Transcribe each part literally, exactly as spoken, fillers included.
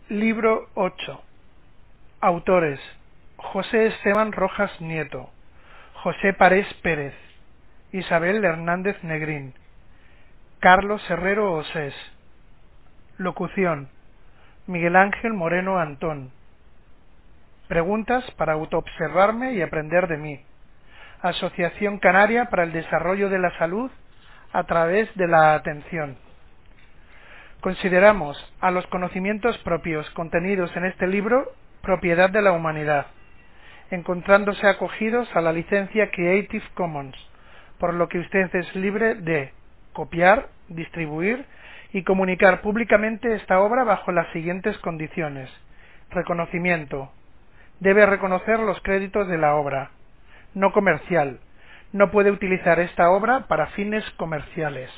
Libro ocho. Autores: José Esteban Rojas Nieto, José Parés Pérez, Isabel Hernández Negrín, Carlos Herrero Osés. Locución: Miguel Ángel Moreno Antón. Preguntas para autoobservarme y aprender de mí. Asociación Canaria para el Desarrollo de la Salud a través de la atención. Consideramos a los conocimientos propios contenidos en este libro propiedad de la humanidad, encontrándose acogidos a la licencia Creative Commons, por lo que usted es libre de copiar, distribuir y comunicar públicamente esta obra bajo las siguientes condiciones. Reconocimiento: debe reconocer los créditos de la obra. No comercial: no puede utilizar esta obra para fines comerciales.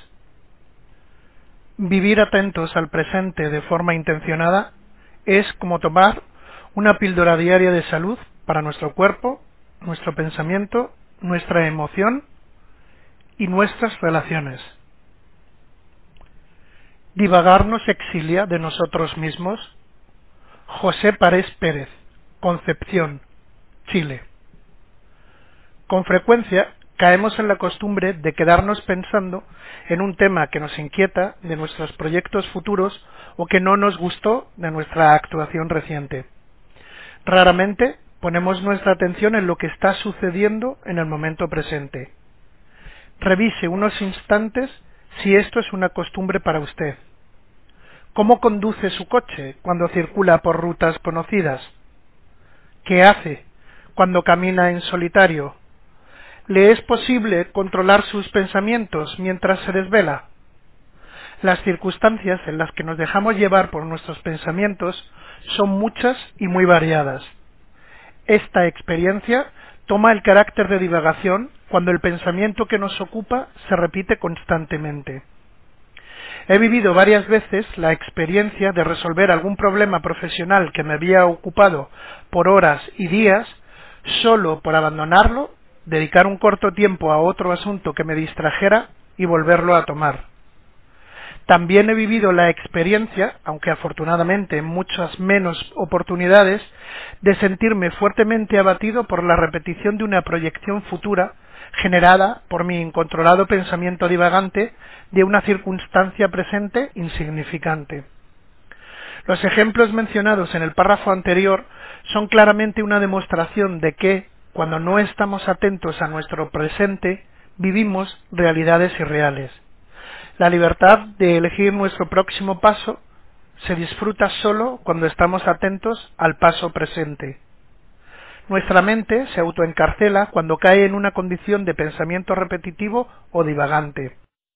Vivir atentos al presente de forma intencionada es como tomar una píldora diaria de salud para nuestro cuerpo, nuestro pensamiento, nuestra emoción y nuestras relaciones. Divagar nos exilia de nosotros mismos. José Parés Pérez, Concepción, Chile. Con frecuencia caemos en la costumbre de quedarnos pensando en un tema que nos inquieta de nuestros proyectos futuros o que no nos gustó de nuestra actuación reciente. Raramente ponemos nuestra atención en lo que está sucediendo en el momento presente. Revise unos instantes si esto es una costumbre para usted. ¿Cómo conduce su coche cuando circula por rutas conocidas? ¿Qué hace cuando camina en solitario? ¿Le es posible controlar sus pensamientos mientras se desvela? Las circunstancias en las que nos dejamos llevar por nuestros pensamientos son muchas y muy variadas. Esta experiencia toma el carácter de divagación cuando el pensamiento que nos ocupa se repite constantemente. He vivido varias veces la experiencia de resolver algún problema profesional que me había ocupado por horas y días solo por abandonarlo, dedicar un corto tiempo a otro asunto que me distrajera y volverlo a tomar. También he vivido la experiencia, aunque afortunadamente en muchas menos oportunidades, de sentirme fuertemente abatido por la repetición de una proyección futura generada por mi incontrolado pensamiento divagante de una circunstancia presente insignificante. Los ejemplos mencionados en el párrafo anterior son claramente una demostración de que, cuando no estamos atentos a nuestro presente, vivimos realidades irreales. La libertad de elegir nuestro próximo paso se disfruta solo cuando estamos atentos al paso presente. Nuestra mente se autoencarcela cuando cae en una condición de pensamiento repetitivo o divagante.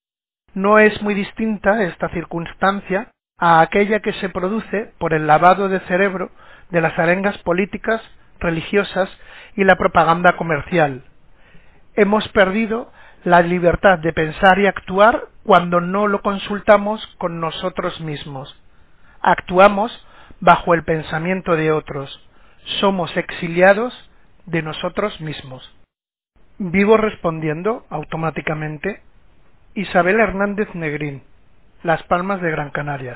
No es muy distinta esta circunstancia a aquella que se produce por el lavado de cerebro de las arengas políticas, religiosas y la propaganda comercial. Hemos perdido la libertad de pensar y actuar cuando no lo consultamos con nosotros mismos. Actuamos bajo el pensamiento de otros. Somos exiliados de nosotros mismos. Vivo respondiendo automáticamente. Isabel Hernández Negrín, Las Palmas de Gran Canarias.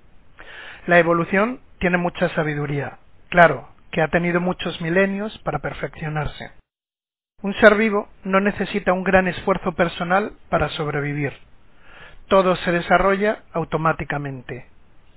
La evolución tiene mucha sabiduría, claro, que ha tenido muchos milenios para perfeccionarse. Un ser vivo no necesita un gran esfuerzo personal para sobrevivir. Todo se desarrolla automáticamente.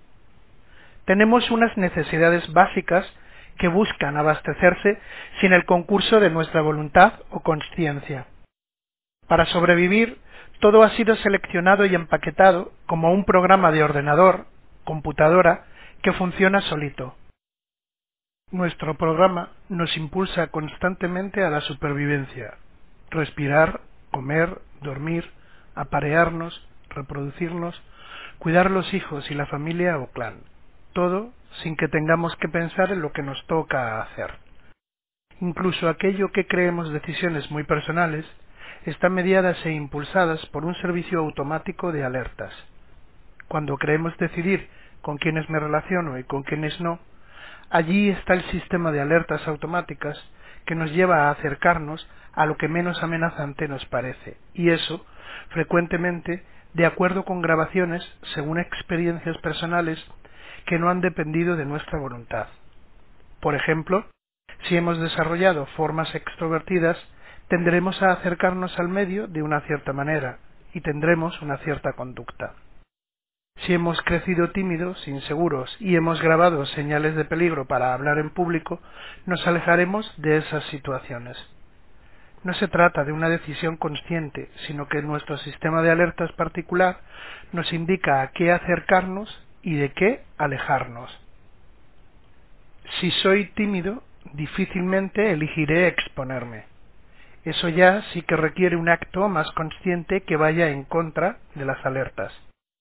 Tenemos unas necesidades básicas que buscan abastecerse sin el concurso de nuestra voluntad o consciencia. Para sobrevivir, todo ha sido seleccionado y empaquetado como un programa de ordenador, computadora, que funciona solito. Nuestro programa nos impulsa constantemente a la supervivencia: respirar, comer, dormir, aparearnos, reproducirnos, cuidar los hijos y la familia o clan. Todo sin que tengamos que pensar en lo que nos toca hacer. Incluso aquello que creemos decisiones muy personales están mediadas e impulsadas por un servicio automático de alertas. Cuando creemos decidir con quiénes me relaciono y con quiénes no, allí está el sistema de alertas automáticas que nos lleva a acercarnos a lo que menos amenazante nos parece, y eso, frecuentemente, de acuerdo con grabaciones, según experiencias personales, que no han dependido de nuestra voluntad. Por ejemplo, si hemos desarrollado formas extrovertidas, tendremos a acercarnos al medio de una cierta manera y tendremos una cierta conducta. Si hemos crecido tímidos, inseguros y hemos grabado señales de peligro para hablar en público, nos alejaremos de esas situaciones. No se trata de una decisión consciente, sino que nuestro sistema de alertas particular nos indica a qué acercarnos y de qué alejarnos. Si soy tímido, difícilmente elegiré exponerme. Eso ya sí que requiere un acto más consciente que vaya en contra de las alertas.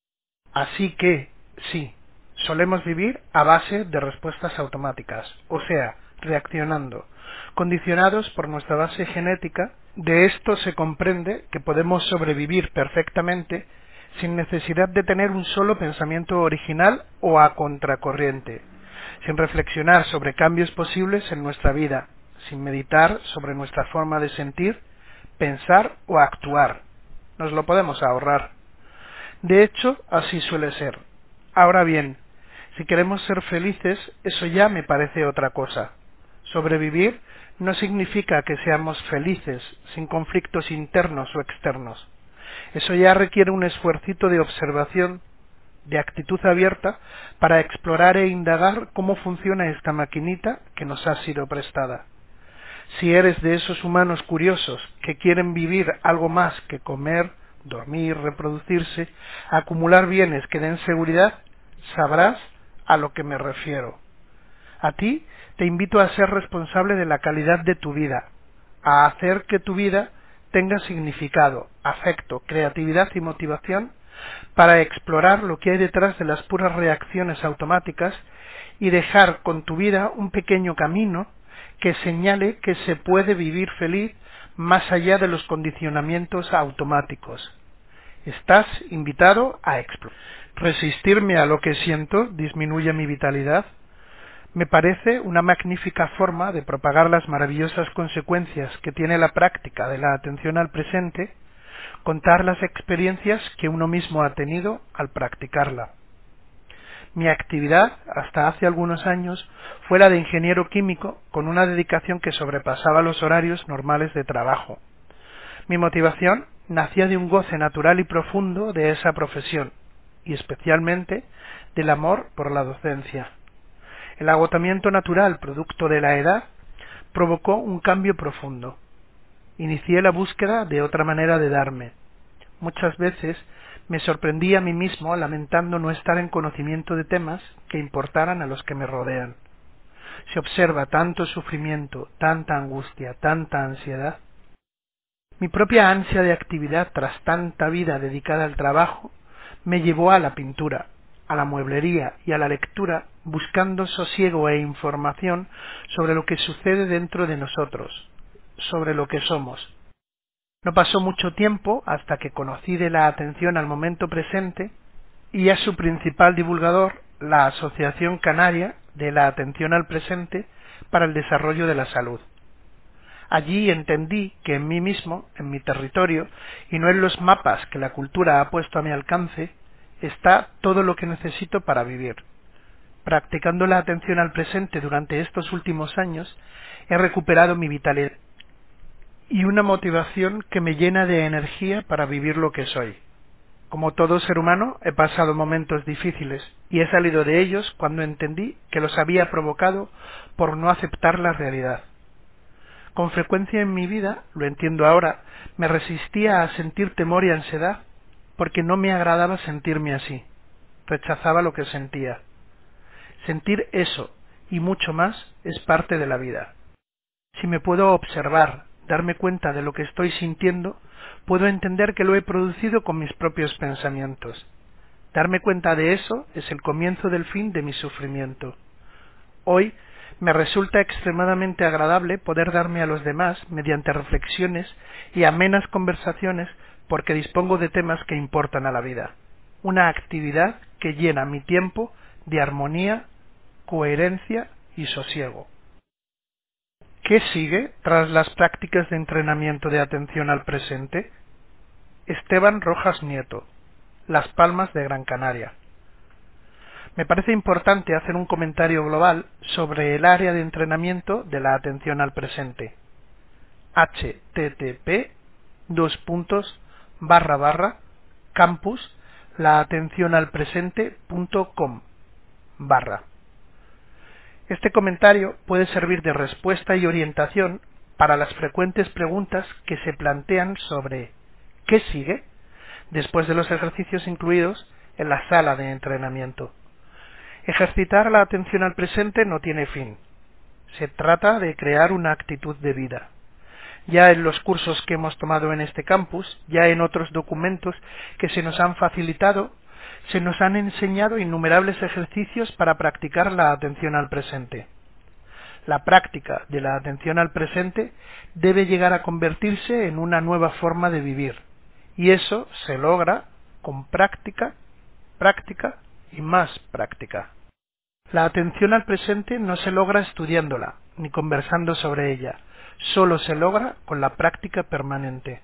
Así que, sí, solemos vivir a base de respuestas automáticas, o sea, reaccionando, condicionados por nuestra base genética. De esto se comprende que podemos sobrevivir perfectamente sin necesidad de tener un solo pensamiento original o a contracorriente, sin reflexionar sobre cambios posibles en nuestra vida, sin meditar sobre nuestra forma de sentir, pensar o actuar. Nos lo podemos ahorrar. De hecho, así suele ser. Ahora bien, si queremos ser felices, eso ya me parece otra cosa. Sobrevivir no significa que seamos felices, sin conflictos internos o externos. Eso ya requiere un esfuercito de observación, de actitud abierta, para explorar e indagar cómo funciona esta maquinita que nos ha sido prestada. Si eres de esos humanos curiosos que quieren vivir algo más que comer, dormir, reproducirse, acumular bienes que den seguridad, sabrás a lo que me refiero. A ti te invito a ser responsable de la calidad de tu vida, a hacer que tu vida tenga significado, afecto, creatividad y motivación para explorar lo que hay detrás de las puras reacciones automáticas y dejar con tu vida un pequeño camino que señale que se puede vivir feliz más allá de los condicionamientos automáticos. Estás invitado a explorar. Resistirme a lo que siento disminuye mi vitalidad. Me parece una magnífica forma de propagar las maravillosas consecuencias que tiene la práctica de la atención al presente, contar las experiencias que uno mismo ha tenido al practicarla. Mi actividad, hasta hace algunos años, fue la de ingeniero químico con una dedicación que sobrepasaba los horarios normales de trabajo. Mi motivación nacía de un goce natural y profundo de esa profesión, y especialmente del amor por la docencia. El agotamiento natural, producto de la edad, provocó un cambio profundo. Inicié la búsqueda de otra manera de darme. Muchas veces me sorprendí a mí mismo lamentando no estar en conocimiento de temas que importaran a los que me rodean. Se observa tanto sufrimiento, tanta angustia, tanta ansiedad. Mi propia ansia de actividad tras tanta vida dedicada al trabajo me llevó a la pintura, a la mueblería y a la lectura, buscando sosiego e información sobre lo que sucede dentro de nosotros, sobre lo que somos. No pasó mucho tiempo hasta que conocí de la atención al momento presente y a su principal divulgador, la Asociación Canaria de la Atención al Presente para el Desarrollo de la Salud. Allí entendí que en mí mismo, en mi territorio, y no en los mapas que la cultura ha puesto a mi alcance, está todo lo que necesito para vivir. Practicando la atención al presente durante estos últimos años, he recuperado mi vitalidad y una motivación que me llena de energía para vivir lo que soy. Como todo ser humano, he pasado momentos difíciles y he salido de ellos cuando entendí que los había provocado por no aceptar la realidad. Con frecuencia en mi vida, lo entiendo ahora, me resistía a sentir temor y ansiedad porque no me agradaba sentirme así. Rechazaba lo que sentía. Sentir eso y mucho más es parte de la vida. Si me puedo observar, darme cuenta de lo que estoy sintiendo, puedo entender que lo he producido con mis propios pensamientos. Darme cuenta de eso es el comienzo del fin de mi sufrimiento. Hoy me resulta extremadamente agradable poder darme a los demás mediante reflexiones y amenas conversaciones porque dispongo de temas que importan a la vida. Una actividad que llena mi tiempo de armonía, coherencia y sosiego. ¿Qué sigue tras las prácticas de entrenamiento de atención al presente? Esteban Rojas Nieto, Las Palmas de Gran Canaria. Me parece importante hacer un comentario global sobre el área de entrenamiento de la atención al presente. H T T P dos puntos barra barra campus laatencionalpresente.com barra. Este comentario puede servir de respuesta y orientación para las frecuentes preguntas que se plantean sobre ¿qué sigue? Después de los ejercicios incluidos en la sala de entrenamiento. Ejercitar la atención al presente no tiene fin. Se trata de crear una actitud de vida. Ya en los cursos que hemos tomado en este campus, ya en otros documentos que se nos han facilitado, se nos han enseñado innumerables ejercicios para practicar la atención al presente. La práctica de la atención al presente debe llegar a convertirse en una nueva forma de vivir, y eso se logra con práctica, práctica y más práctica. La atención al presente no se logra estudiándola, ni conversando sobre ella, solo se logra con la práctica permanente.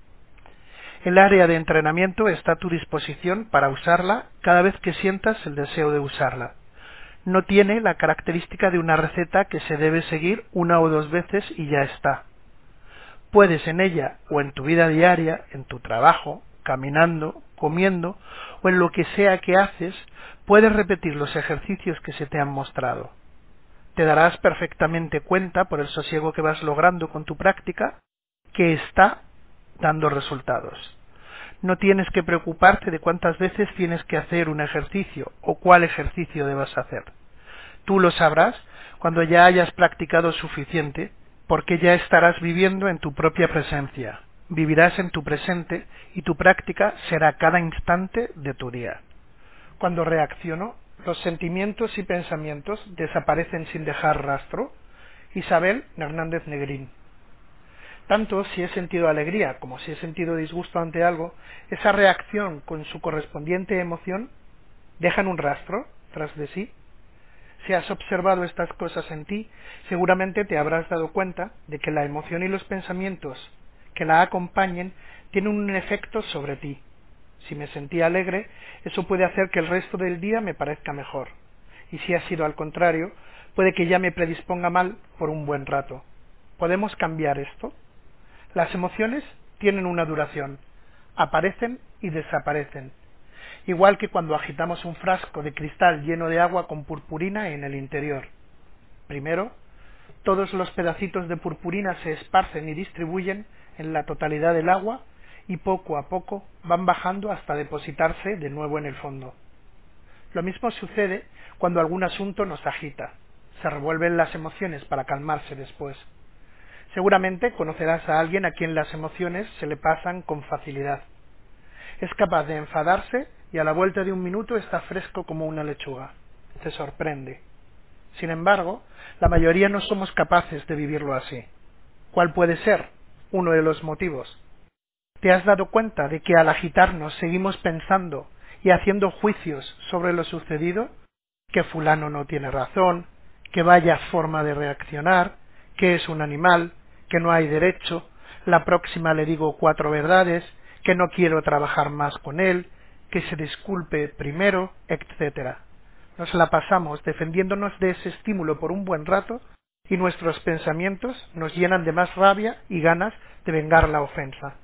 El área de entrenamiento está a tu disposición para usarla cada vez que sientas el deseo de usarla. No tiene la característica de una receta que se debe seguir una o dos veces y ya está. Puedes en ella o en tu vida diaria, en tu trabajo, caminando, comiendo o en lo que sea que haces, puedes repetir los ejercicios que se te han mostrado. Te darás perfectamente cuenta, por el sosiego que vas logrando con tu práctica, que está dando resultados. No tienes que preocuparte de cuántas veces tienes que hacer un ejercicio o cuál ejercicio debas hacer. Tú lo sabrás cuando ya hayas practicado suficiente, porque ya estarás viviendo en tu propia presencia. Vivirás en tu presente y tu práctica será cada instante de tu día. Cuando reacciono, los sentimientos y pensamientos desaparecen sin dejar rastro. Isabel Hernández Negrín. Tanto si he sentido alegría como si he sentido disgusto ante algo, esa reacción con su correspondiente emoción dejan un rastro tras de sí. Si has observado estas cosas en ti, seguramente te habrás dado cuenta de que la emoción y los pensamientos que la acompañen tienen un efecto sobre ti. Si me sentí alegre, eso puede hacer que el resto del día me parezca mejor. Y si ha sido al contrario, puede que ya me predisponga mal por un buen rato. ¿Podemos cambiar esto? Las emociones tienen una duración. Aparecen y desaparecen. Igual que cuando agitamos un frasco de cristal lleno de agua con purpurina en el interior. Primero, todos los pedacitos de purpurina se esparcen y distribuyen en la totalidad del agua y poco a poco van bajando hasta depositarse de nuevo en el fondo. Lo mismo sucede cuando algún asunto nos agita. Se revuelven las emociones para calmarse después. Seguramente conocerás a alguien a quien las emociones se le pasan con facilidad. Es capaz de enfadarse y a la vuelta de un minuto está fresco como una lechuga. Te sorprende. Sin embargo, la mayoría no somos capaces de vivirlo así. ¿Cuál puede ser uno de los motivos? ¿Te has dado cuenta de que al agitarnos seguimos pensando y haciendo juicios sobre lo sucedido? Que fulano no tiene razón, que vaya forma de reaccionar, que es un animal, que no hay derecho, la próxima le digo cuatro verdades, que no quiero trabajar más con él, que se disculpe primero, etcétera. Nos la pasamos defendiéndonos de ese estímulo por un buen rato y nuestros pensamientos nos llenan de más rabia y ganas de vengar la ofensa.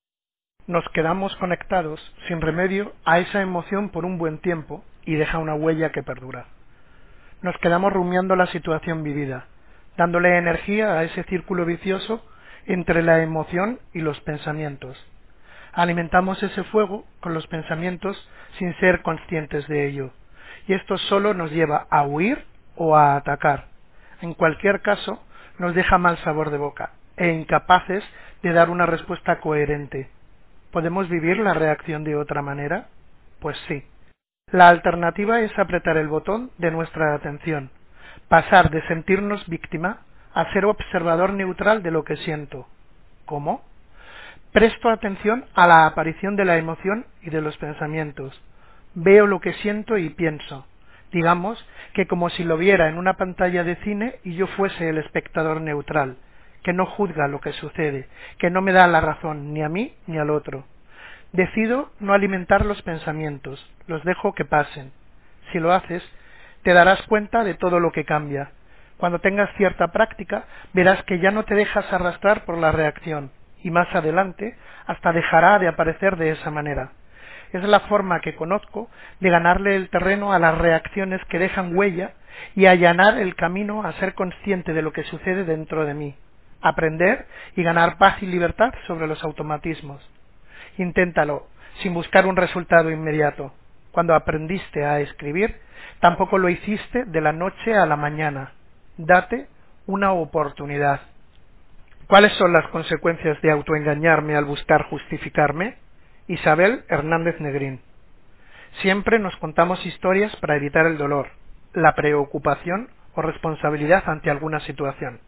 Nos quedamos conectados, sin remedio, a esa emoción por un buen tiempo y deja una huella que perdura. Nos quedamos rumiando la situación vivida, dándole energía a ese círculo vicioso entre la emoción y los pensamientos. Alimentamos ese fuego con los pensamientos sin ser conscientes de ello, y esto solo nos lleva a huir o a atacar. En cualquier caso, nos deja mal sabor de boca e incapaces de dar una respuesta coherente. ¿Podemos vivir la reacción de otra manera? Pues sí. La alternativa es apretar el botón de nuestra atención, pasar de sentirnos víctima a ser observador neutral de lo que siento. ¿Cómo? Presto atención a la aparición de la emoción y de los pensamientos. Veo lo que siento y pienso. Digamos que como si lo viera en una pantalla de cine y yo fuese el espectador neutral, que no juzga lo que sucede, que no me da la razón ni a mí ni al otro. Decido no alimentar los pensamientos, los dejo que pasen. Si lo haces, te darás cuenta de todo lo que cambia. Cuando tengas cierta práctica, verás que ya no te dejas arrastrar por la reacción, y más adelante hasta dejará de aparecer de esa manera. Es la forma que conozco de ganarle el terreno a las reacciones que dejan huella y allanar el camino a ser consciente de lo que sucede dentro de mí, aprender y ganar paz y libertad sobre los automatismos. Inténtalo, sin buscar un resultado inmediato. Cuando aprendiste a escribir, tampoco lo hiciste de la noche a la mañana. Date una oportunidad. ¿Cuáles son las consecuencias de autoengañarme al buscar justificarme? Isabel Hernández Negrín. Siempre nos contamos historias para evitar el dolor, la preocupación o responsabilidad ante alguna situación.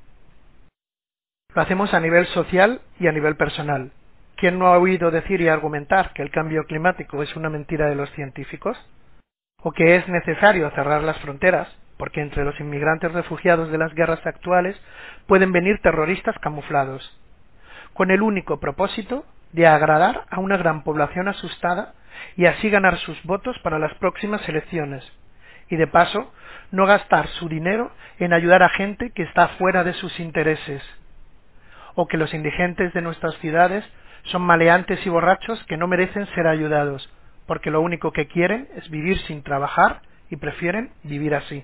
Lo hacemos a nivel social y a nivel personal. ¿Quién no ha oído decir y argumentar que el cambio climático es una mentira de los científicos? ¿O que es necesario cerrar las fronteras, porque entre los inmigrantes refugiados de las guerras actuales pueden venir terroristas camuflados, con el único propósito de agradar a una gran población asustada y así ganar sus votos para las próximas elecciones, y de paso no gastar su dinero en ayudar a gente que está fuera de sus intereses? ¿O que los indigentes de nuestras ciudades son maleantes y borrachos que no merecen ser ayudados, porque lo único que quieren es vivir sin trabajar y prefieren vivir así?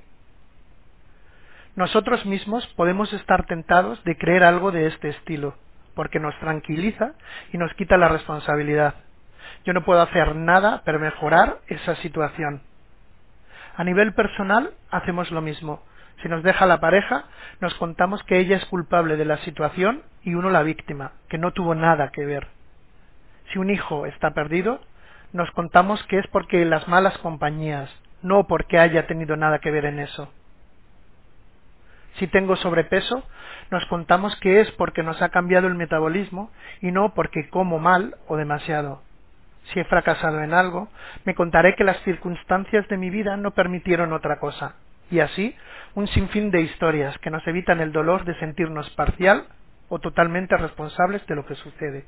Nosotros mismos podemos estar tentados de creer algo de este estilo, porque nos tranquiliza y nos quita la responsabilidad. Yo no puedo hacer nada para mejorar esa situación. A nivel personal hacemos lo mismo. Si nos deja la pareja, nos contamos que ella es culpable de la situación y uno la víctima, que no tuvo nada que ver. Si un hijo está perdido, nos contamos que es porque las malas compañías, no porque haya tenido nada que ver en eso. Si tengo sobrepeso, nos contamos que es porque nos ha cambiado el metabolismo y no porque como mal o demasiado. Si he fracasado en algo, me contaré que las circunstancias de mi vida no permitieron otra cosa, y así un sinfín de historias que nos evitan el dolor de sentirnos parcial o totalmente responsables de lo que sucede.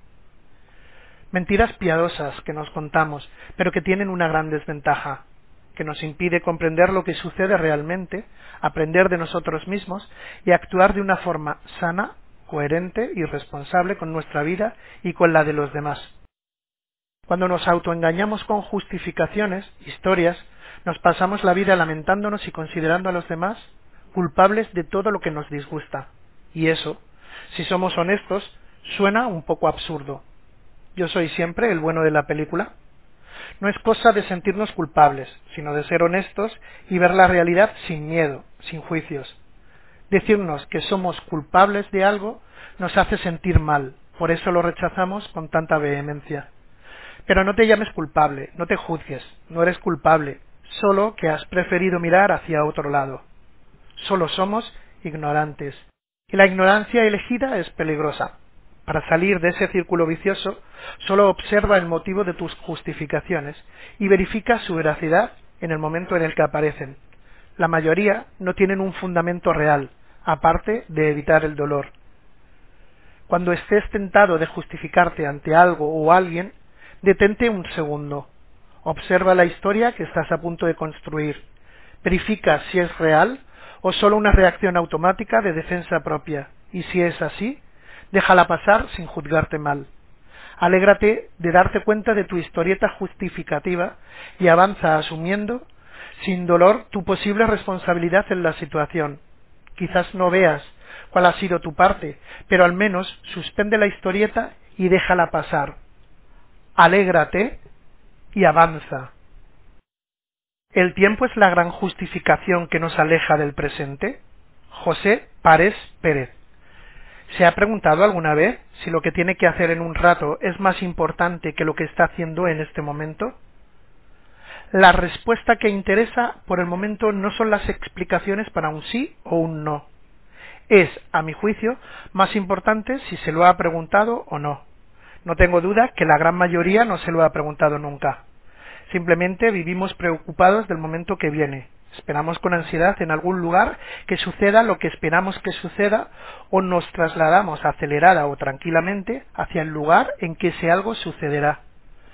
Mentiras piadosas que nos contamos, pero que tienen una gran desventaja, que nos impide comprender lo que sucede realmente, aprender de nosotros mismos y actuar de una forma sana, coherente y responsable con nuestra vida y con la de los demás. Cuando nos autoengañamos con justificaciones, historias, nos pasamos la vida lamentándonos y considerando a los demás culpables de todo lo que nos disgusta. Y eso, si somos honestos, suena un poco absurdo. Yo soy siempre el bueno de la película. No es cosa de sentirnos culpables, sino de ser honestos y ver la realidad sin miedo, sin juicios. Decirnos que somos culpables de algo nos hace sentir mal, por eso lo rechazamos con tanta vehemencia. Pero no te llames culpable, no te juzgues, no eres culpable, solo que has preferido mirar hacia otro lado. Solo somos ignorantes, y la ignorancia elegida es peligrosa. Para salir de ese círculo vicioso, solo observa el motivo de tus justificaciones y verifica su veracidad en el momento en el que aparecen. La mayoría no tienen un fundamento real, aparte de evitar el dolor. Cuando estés tentado de justificarte ante algo o alguien, detente un segundo. Observa la historia que estás a punto de construir. Verifica si es real o solo una reacción automática de defensa propia, y si es así, déjala pasar sin juzgarte mal. Alégrate de darte cuenta de tu historieta justificativa y avanza asumiendo, sin dolor, tu posible responsabilidad en la situación. Quizás no veas cuál ha sido tu parte, pero al menos suspende la historieta y déjala pasar. Alégrate y avanza. ¿El tiempo es la gran justificación que nos aleja del presente? José Párez Pérez. ¿Se ha preguntado alguna vez si lo que tiene que hacer en un rato es más importante que lo que está haciendo en este momento? La respuesta que interesa por el momento no son las explicaciones para un sí o un no. Es, a mi juicio, más importante si se lo ha preguntado o no. No tengo duda que la gran mayoría no se lo ha preguntado nunca. Simplemente vivimos preocupados del momento que viene. Esperamos con ansiedad en algún lugar que suceda lo que esperamos que suceda o nos trasladamos acelerada o tranquilamente hacia el lugar en que ese algo sucederá.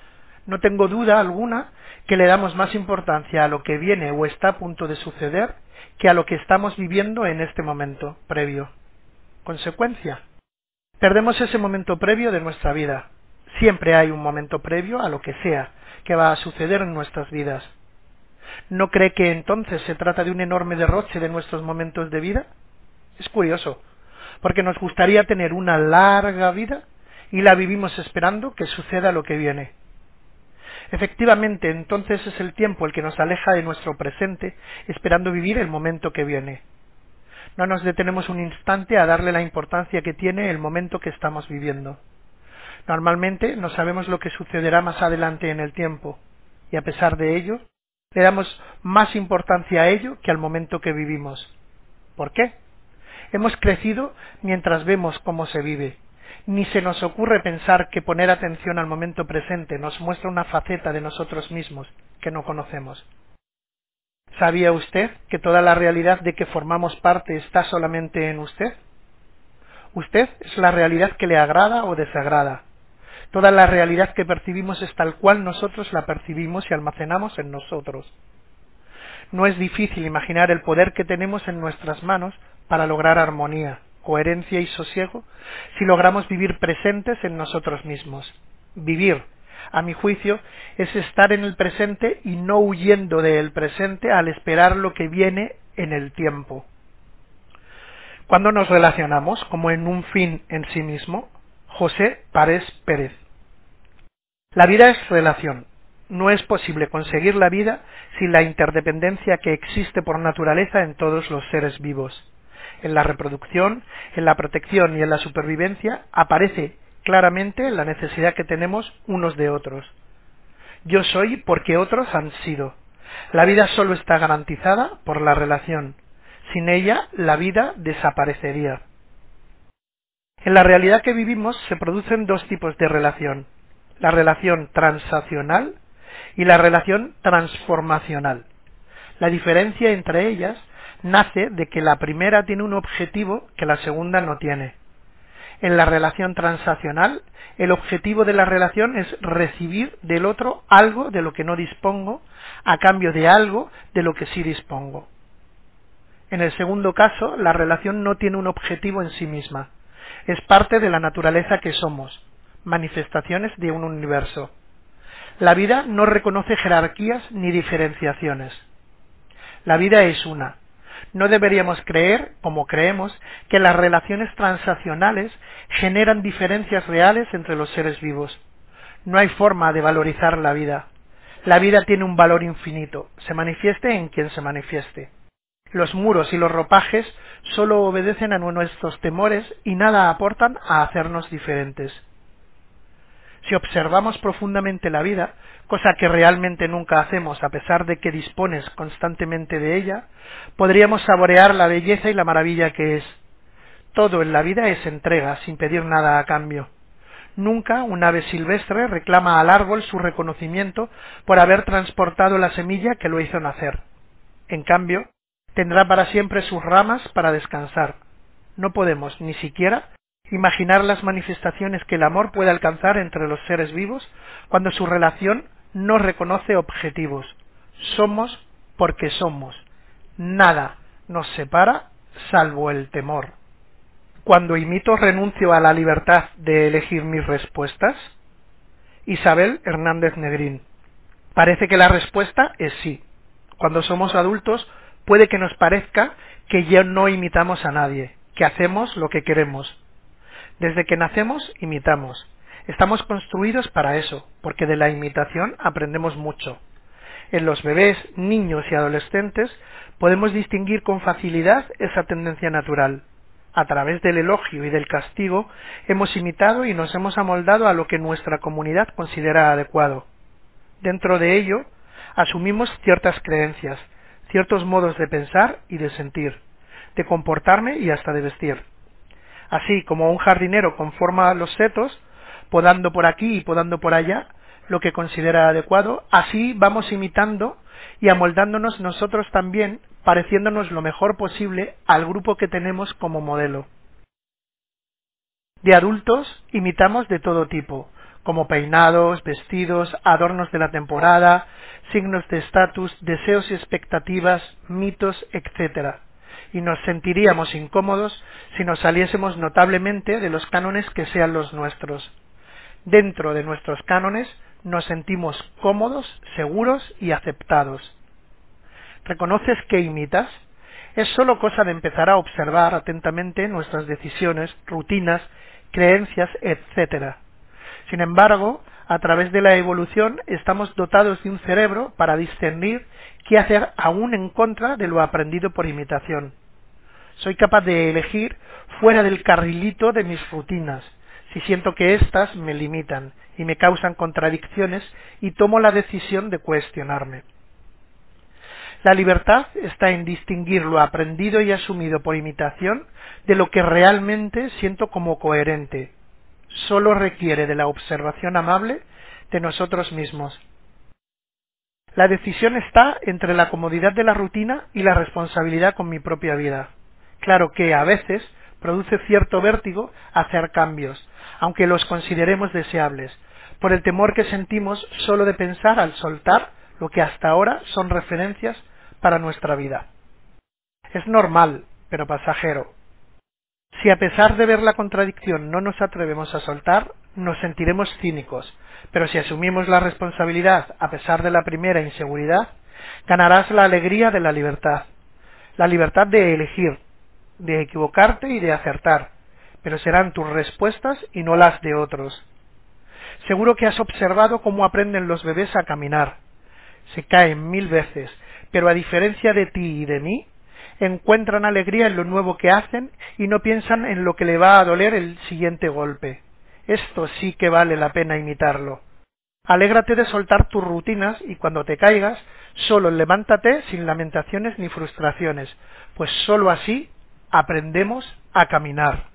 No tengo duda alguna que le damos más importancia a lo que viene o está a punto de suceder que a lo que estamos viviendo en este momento previo. Consecuencia: perdemos ese momento previo de nuestra vida. Siempre hay un momento previo a lo que sea que va a suceder en nuestras vidas. ¿No cree que entonces se trata de un enorme derroche de nuestros momentos de vida? Es curioso, porque nos gustaría tener una larga vida y la vivimos esperando que suceda lo que viene. Efectivamente, entonces es el tiempo el que nos aleja de nuestro presente, esperando vivir el momento que viene. No nos detenemos un instante a darle la importancia que tiene el momento que estamos viviendo. Normalmente no sabemos lo que sucederá más adelante en el tiempo, y a pesar de ello, le damos más importancia a ello que al momento que vivimos. ¿Por qué? Hemos crecido mientras vemos cómo se vive. Ni se nos ocurre pensar que poner atención al momento presente nos muestra una faceta de nosotros mismos que no conocemos. ¿Sabía usted que toda la realidad de que formamos parte está solamente en usted? Usted es la realidad que le agrada o desagrada. Toda la realidad que percibimos es tal cual nosotros la percibimos y almacenamos en nosotros. No es difícil imaginar el poder que tenemos en nuestras manos para lograr armonía, coherencia y sosiego si logramos vivir presentes en nosotros mismos. Vivir, a mi juicio, es estar en el presente y no huyendo del presente al esperar lo que viene en el tiempo. Cuando nos relacionamos como en un fin en sí mismo, José Parés Pérez. La vida es relación. No es posible conseguir la vida sin la interdependencia que existe por naturaleza en todos los seres vivos. En la reproducción, en la protección y en la supervivencia aparece claramente la necesidad que tenemos unos de otros. Yo soy porque otros han sido. La vida solo está garantizada por la relación. Sin ella, la vida desaparecería. En la realidad que vivimos se producen dos tipos de relación: la relación transaccional y la relación transformacional. La diferencia entre ellas nace de que la primera tiene un objetivo que la segunda no tiene. En la relación transaccional, el objetivo de la relación es recibir del otro algo de lo que no dispongo a cambio de algo de lo que sí dispongo. En el segundo caso, la relación no tiene un objetivo en sí misma. Es parte de la naturaleza que somos, manifestaciones de un universo. La vida no reconoce jerarquías ni diferenciaciones. La vida es una. No deberíamos creer, como creemos, que las relaciones transaccionales generan diferencias reales entre los seres vivos. No hay forma de valorizar la vida. La vida tiene un valor infinito, se manifieste en quien se manifieste. Los muros y los ropajes solo obedecen a nuestros temores y nada aportan a hacernos diferentes. Si observamos profundamente la vida, cosa que realmente nunca hacemos a pesar de que dispones constantemente de ella, podríamos saborear la belleza y la maravilla que es. Todo en la vida es entrega, sin pedir nada a cambio. Nunca un ave silvestre reclama al árbol su reconocimiento por haber transportado la semilla que lo hizo nacer. En cambio, tendrá para siempre sus ramas para descansar. No podemos, ni siquiera, imaginar las manifestaciones que el amor puede alcanzar entre los seres vivos cuando su relación no reconoce objetivos. Somos porque somos. Nada nos separa salvo el temor. Cuando imito renuncio a la libertad de elegir mis respuestas. Isabel Hernández Negrín. Parece que la respuesta es sí. Cuando somos adultos puede que nos parezca que ya no imitamos a nadie, que hacemos lo que queremos. Desde que nacemos, imitamos. Estamos construidos para eso, porque de la imitación aprendemos mucho. En los bebés, niños y adolescentes podemos distinguir con facilidad esa tendencia natural. A través del elogio y del castigo hemos imitado y nos hemos amoldado a lo que nuestra comunidad considera adecuado. Dentro de ello, asumimos ciertas creencias, ciertos modos de pensar y de sentir, de comportarme y hasta de vestir. Así como un jardinero conforma los setos, podando por aquí y podando por allá lo que considera adecuado, así vamos imitando y amoldándonos nosotros también, pareciéndonos lo mejor posible al grupo que tenemos como modelo. De adultos imitamos de todo tipo, como peinados, vestidos, adornos de la temporada, signos de estatus, deseos y expectativas, mitos, etcétera, y nos sentiríamos incómodos si nos saliésemos notablemente de los cánones que sean los nuestros. Dentro de nuestros cánones nos sentimos cómodos, seguros y aceptados. ¿Reconoces que imitas? Es solo cosa de empezar a observar atentamente nuestras decisiones, rutinas, creencias, etcétera. Sin embargo, a través de la evolución estamos dotados de un cerebro para discernir qué hacer aún en contra de lo aprendido por imitación. Soy capaz de elegir fuera del carrilito de mis rutinas, si siento que éstas me limitan y me causan contradicciones, y tomo la decisión de cuestionarme. La libertad está en distinguir lo aprendido y asumido por imitación de lo que realmente siento como coherente. Solo requiere de la observación amable de nosotros mismos. La decisión está entre la comodidad de la rutina y la responsabilidad con mi propia vida. Claro que a veces produce cierto vértigo hacer cambios, aunque los consideremos deseables, por el temor que sentimos solo de pensar al soltar lo que hasta ahora son referencias para nuestra vida. Es normal, pero pasajero. Si a pesar de ver la contradicción no nos atrevemos a soltar, nos sentiremos cínicos, pero si asumimos la responsabilidad a pesar de la primera inseguridad, ganarás la alegría de la libertad, la libertad de elegir, de equivocarte y de acertar, pero serán tus respuestas y no las de otros. Seguro que has observado cómo aprenden los bebés a caminar. Se caen mil veces, pero a diferencia de ti y de mí, encuentran alegría en lo nuevo que hacen y no piensan en lo que le va a doler el siguiente golpe. Esto sí que vale la pena imitarlo. Alégrate de soltar tus rutinas y cuando te caigas, solo levántate sin lamentaciones ni frustraciones, pues sólo así aprendemos a caminar.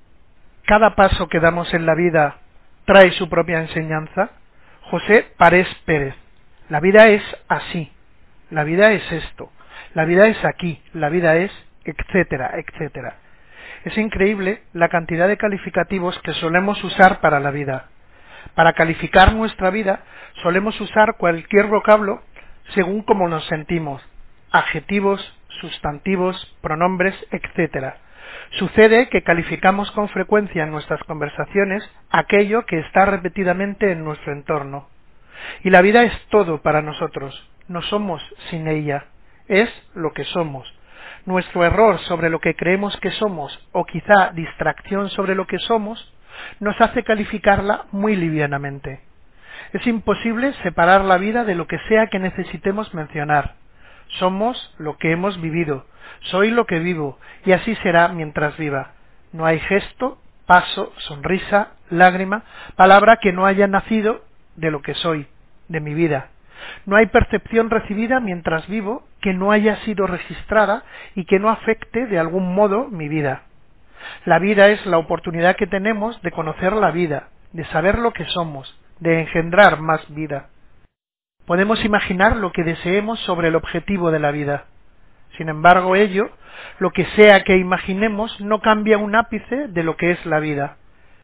Cada paso que damos en la vida trae su propia enseñanza. José Parés Pérez. La vida es así, la vida es esto, la vida es aquí, la vida es, etcétera, etcétera. Es increíble la cantidad de calificativos que solemos usar para la vida. Para calificar nuestra vida solemos usar cualquier vocablo según cómo nos sentimos, adjetivos, sustantivos, pronombres, etcétera. Sucede que calificamos con frecuencia en nuestras conversaciones aquello que está repetidamente en nuestro entorno. Y la vida es todo para nosotros, no somos sin ella, es lo que somos. Nuestro error sobre lo que creemos que somos, o quizá distracción sobre lo que somos, nos hace calificarla muy livianamente. Es imposible separar la vida de lo que sea que necesitemos mencionar. Somos lo que hemos vivido, soy lo que vivo, y así será mientras viva. No hay gesto, paso, sonrisa, lágrima, palabra que no haya nacido de lo que soy, de mi vida. No hay percepción recibida mientras vivo que no haya sido registrada y que no afecte de algún modo mi vida. La vida es la oportunidad que tenemos de conocer la vida, de saber lo que somos, de engendrar más vida. Podemos imaginar lo que deseemos sobre el objetivo de la vida. Sin embargo, ello, lo que sea que imaginemos, no cambia un ápice de lo que es la vida.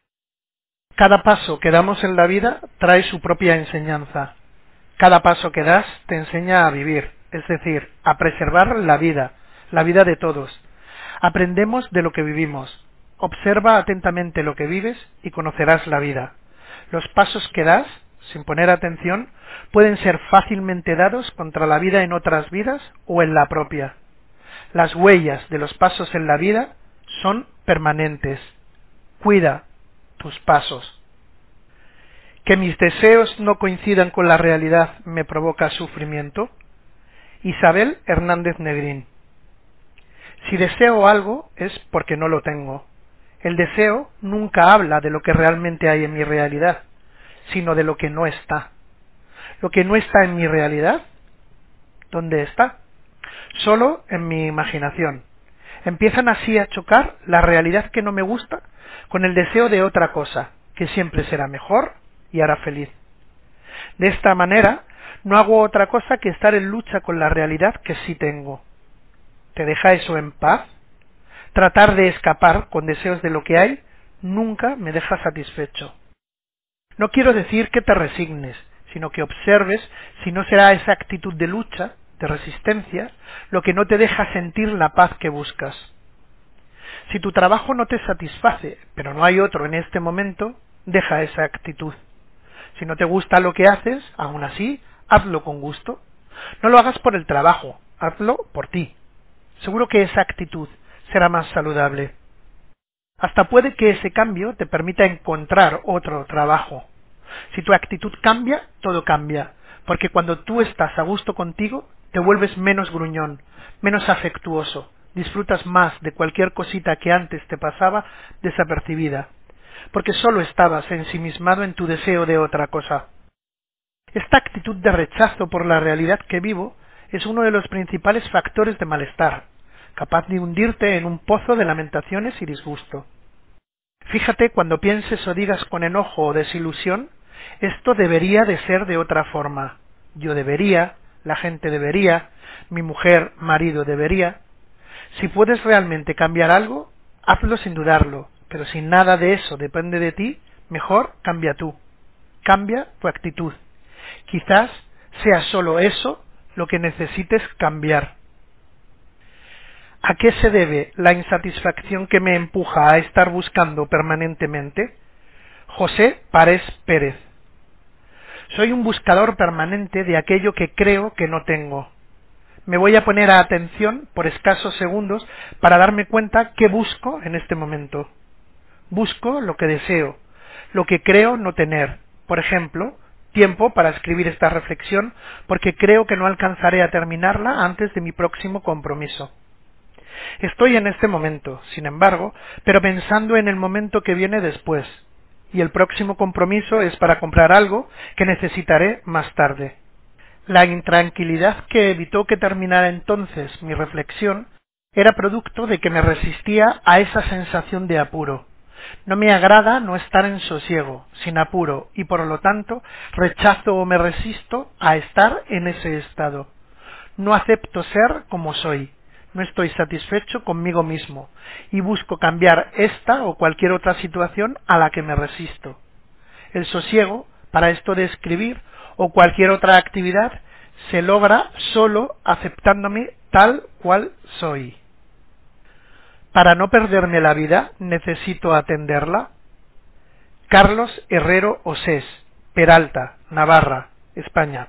Cada paso que damos en la vida trae su propia enseñanza. Cada paso que das te enseña a vivir, es decir, a preservar la vida, la vida de todos. Aprendemos de lo que vivimos. Observa atentamente lo que vives y conocerás la vida. Los pasos que das, sin poner atención, pueden ser fácilmente dados contra la vida en otras vidas o en la propia. Las huellas de los pasos en la vida son permanentes. Cuida tus pasos. ¿Que mis deseos no coincidan con la realidad me provoca sufrimiento? Isabel Hernández Negrín. Si deseo algo es porque no lo tengo. El deseo nunca habla de lo que realmente hay en mi realidad, sino de lo que no está. Lo que no está en mi realidad, ¿dónde está? Solo en mi imaginación. Empiezan así a chocar la realidad que no me gusta con el deseo de otra cosa, que siempre será mejor y hará feliz. De esta manera, no hago otra cosa que estar en lucha con la realidad que sí tengo. ¿Te deja eso en paz? Tratar de escapar con deseos de lo que hay nunca me deja satisfecho. No quiero decir que te resignes, sino que observes si no será esa actitud de lucha, de resistencia, lo que no te deja sentir la paz que buscas. Si tu trabajo no te satisface, pero no hay otro en este momento, deja esa actitud. Si no te gusta lo que haces, aún así, hazlo con gusto. No lo hagas por el trabajo, hazlo por ti. Seguro que esa actitud será más saludable. Hasta puede que ese cambio te permita encontrar otro trabajo. Si tu actitud cambia, todo cambia, porque cuando tú estás a gusto contigo, te vuelves menos gruñón, menos afectuoso, disfrutas más de cualquier cosita que antes te pasaba desapercibida, porque solo estabas ensimismado en tu deseo de otra cosa. Esta actitud de rechazo por la realidad que vivo es uno de los principales factores de malestar, capaz de hundirte en un pozo de lamentaciones y disgusto. Fíjate, cuando pienses o digas con enojo o desilusión, esto debería de ser de otra forma. Yo debería, la gente debería, mi mujer, marido debería. Si puedes realmente cambiar algo, hazlo sin dudarlo, pero si nada de eso depende de ti, mejor cambia tú. Cambia tu actitud. Quizás sea solo eso lo que necesites cambiar. ¿A qué se debe la insatisfacción que me empuja a estar buscando permanentemente? José Parés Pérez. Soy un buscador permanente de aquello que creo que no tengo. Me voy a poner a atención por escasos segundos para darme cuenta qué busco en este momento. Busco lo que deseo, lo que creo no tener. Por ejemplo, tiempo para escribir esta reflexión porque creo que no alcanzaré a terminarla antes de mi próximo compromiso. Estoy en este momento, sin embargo, pero pensando en el momento que viene después, y el próximo compromiso es para comprar algo que necesitaré más tarde. La intranquilidad que evitó que terminara entonces mi reflexión era producto de que me resistía a esa sensación de apuro. No me agrada no estar en sosiego, sin apuro, y por lo tanto rechazo o me resisto a estar en ese estado. No acepto ser como soy. No estoy satisfecho conmigo mismo y busco cambiar esta o cualquier otra situación a la que me resisto. El sosiego, para esto de escribir o cualquier otra actividad, se logra solo aceptándome tal cual soy. Para no perderme la vida, necesito atenderla. Carlos Herrero Osés, Peralta, Navarra, España.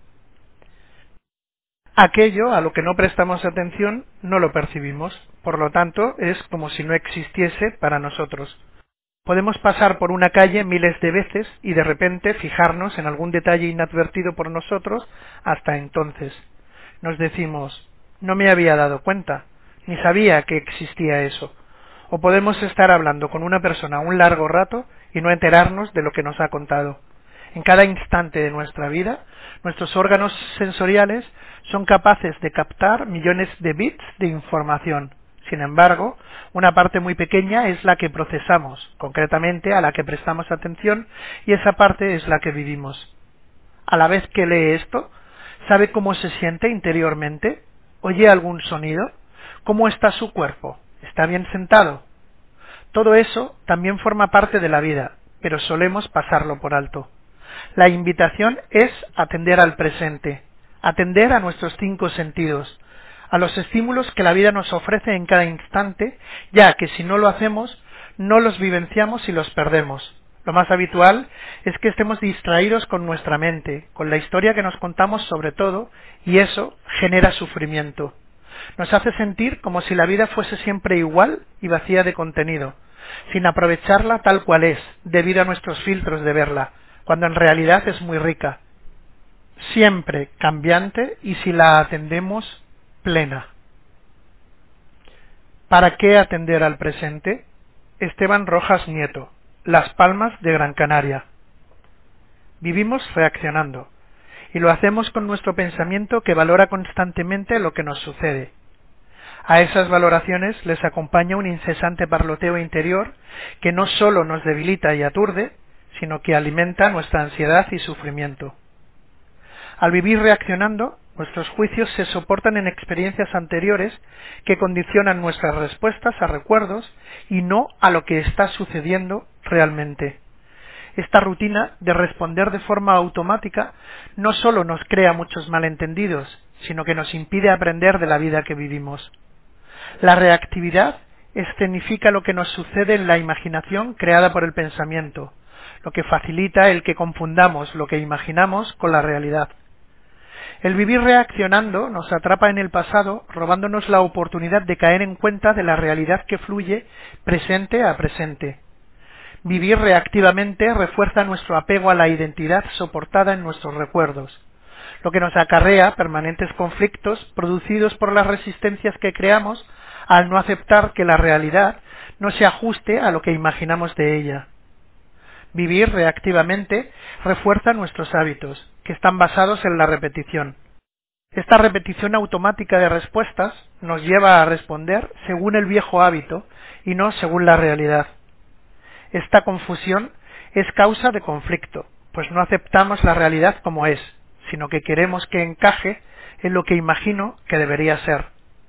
Aquello a lo que no prestamos atención no lo percibimos, por lo tanto es como si no existiese para nosotros. Podemos pasar por una calle miles de veces y de repente fijarnos en algún detalle inadvertido por nosotros hasta entonces. Nos decimos, no me había dado cuenta, ni sabía que existía eso. O podemos estar hablando con una persona un largo rato y no enterarnos de lo que nos ha contado. En cada instante de nuestra vida, nuestros órganos sensoriales son capaces de captar millones de bits de información. Sin embargo, una parte muy pequeña es la que procesamos, concretamente a la que prestamos atención, y esa parte es la que vivimos. A la vez que lee esto, ¿sabe cómo se siente interiormente? ¿Oye algún sonido? ¿Cómo está su cuerpo? ¿Está bien sentado? Todo eso también forma parte de la vida, pero solemos pasarlo por alto. La invitación es atender al presente, atender a nuestros cinco sentidos, a los estímulos que la vida nos ofrece en cada instante, ya que si no lo hacemos, no los vivenciamos y los perdemos. Lo más habitual es que estemos distraídos con nuestra mente, con la historia que nos contamos sobre todo, y eso genera sufrimiento. Nos hace sentir como si la vida fuese siempre igual y vacía de contenido, sin aprovecharla tal cual es, debido a nuestros filtros de verla, cuando en realidad es muy rica, siempre cambiante y si la atendemos, plena. ¿Para qué atender al presente? Esteban Rojas Nieto, Las Palmas de Gran Canaria. Vivimos reaccionando, y lo hacemos con nuestro pensamiento que valora constantemente lo que nos sucede. A esas valoraciones les acompaña un incesante parloteo interior que no sólo nos debilita y aturde, sino que alimenta nuestra ansiedad y sufrimiento. Al vivir reaccionando, nuestros juicios se soportan en experiencias anteriores que condicionan nuestras respuestas a recuerdos y no a lo que está sucediendo realmente. Esta rutina de responder de forma automática no solo nos crea muchos malentendidos, sino que nos impide aprender de la vida que vivimos. La reactividad escenifica lo que nos sucede en la imaginación creada por el pensamiento, lo que facilita el que confundamos lo que imaginamos con la realidad. El vivir reaccionando nos atrapa en el pasado, robándonos la oportunidad de caer en cuenta de la realidad que fluye presente a presente. Vivir reactivamente refuerza nuestro apego a la identidad soportada en nuestros recuerdos, lo que nos acarrea permanentes conflictos producidos por las resistencias que creamos al no aceptar que la realidad no se ajuste a lo que imaginamos de ella. Vivir reactivamente refuerza nuestros hábitos, que están basados en la repetición. Esta repetición automática de respuestas nos lleva a responder según el viejo hábito y no según la realidad. Esta confusión es causa de conflicto, pues no aceptamos la realidad como es, sino que queremos que encaje en lo que imagino que debería ser.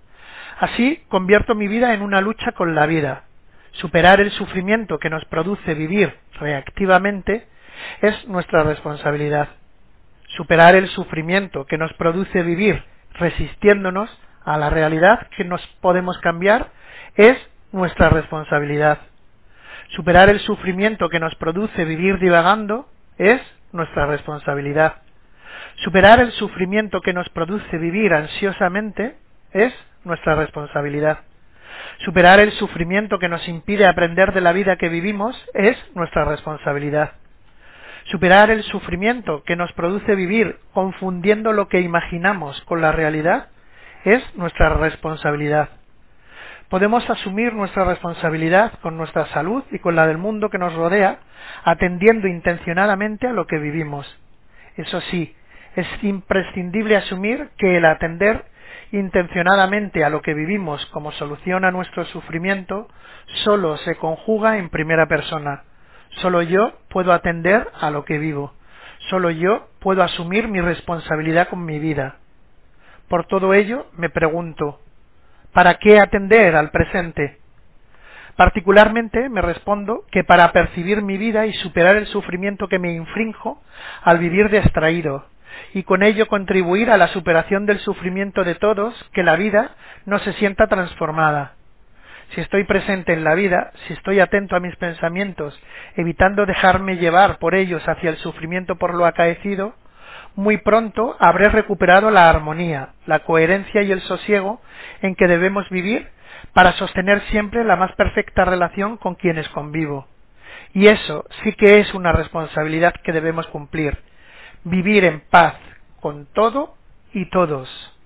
Así convierto mi vida en una lucha con la vida. Superar el sufrimiento que nos produce vivir reactivamente es nuestra responsabilidad. Superar el sufrimiento que nos produce vivir resistiéndonos a la realidad que nos podemos cambiar es nuestra responsabilidad. Superar el sufrimiento que nos produce vivir divagando es nuestra responsabilidad. Superar el sufrimiento que nos produce vivir ansiosamente es nuestra responsabilidad. Superar el sufrimiento que nos impide aprender de la vida que vivimos es nuestra responsabilidad. Superar el sufrimiento que nos produce vivir confundiendo lo que imaginamos con la realidad es nuestra responsabilidad. Podemos asumir nuestra responsabilidad con nuestra salud y con la del mundo que nos rodea, atendiendo intencionadamente a lo que vivimos. Eso sí, es imprescindible asumir que el atender intencionadamente a lo que vivimos como solución a nuestro sufrimiento solo se conjuga en primera persona. Solo yo puedo atender a lo que vivo. Solo yo puedo asumir mi responsabilidad con mi vida. Por todo ello, me pregunto, ¿para qué atender al presente? Particularmente me respondo que para percibir mi vida y superar el sufrimiento que me infrinjo al vivir distraído, y con ello contribuir a la superación del sufrimiento de todos, que la vida no se sienta transformada. Si estoy presente en la vida, si estoy atento a mis pensamientos, evitando dejarme llevar por ellos hacia el sufrimiento por lo acaecido, muy pronto habré recuperado la armonía, la coherencia y el sosiego en que debemos vivir para sostener siempre la más perfecta relación con quienes convivo. Y eso sí que es una responsabilidad que debemos cumplir, vivir en paz con todo y todos.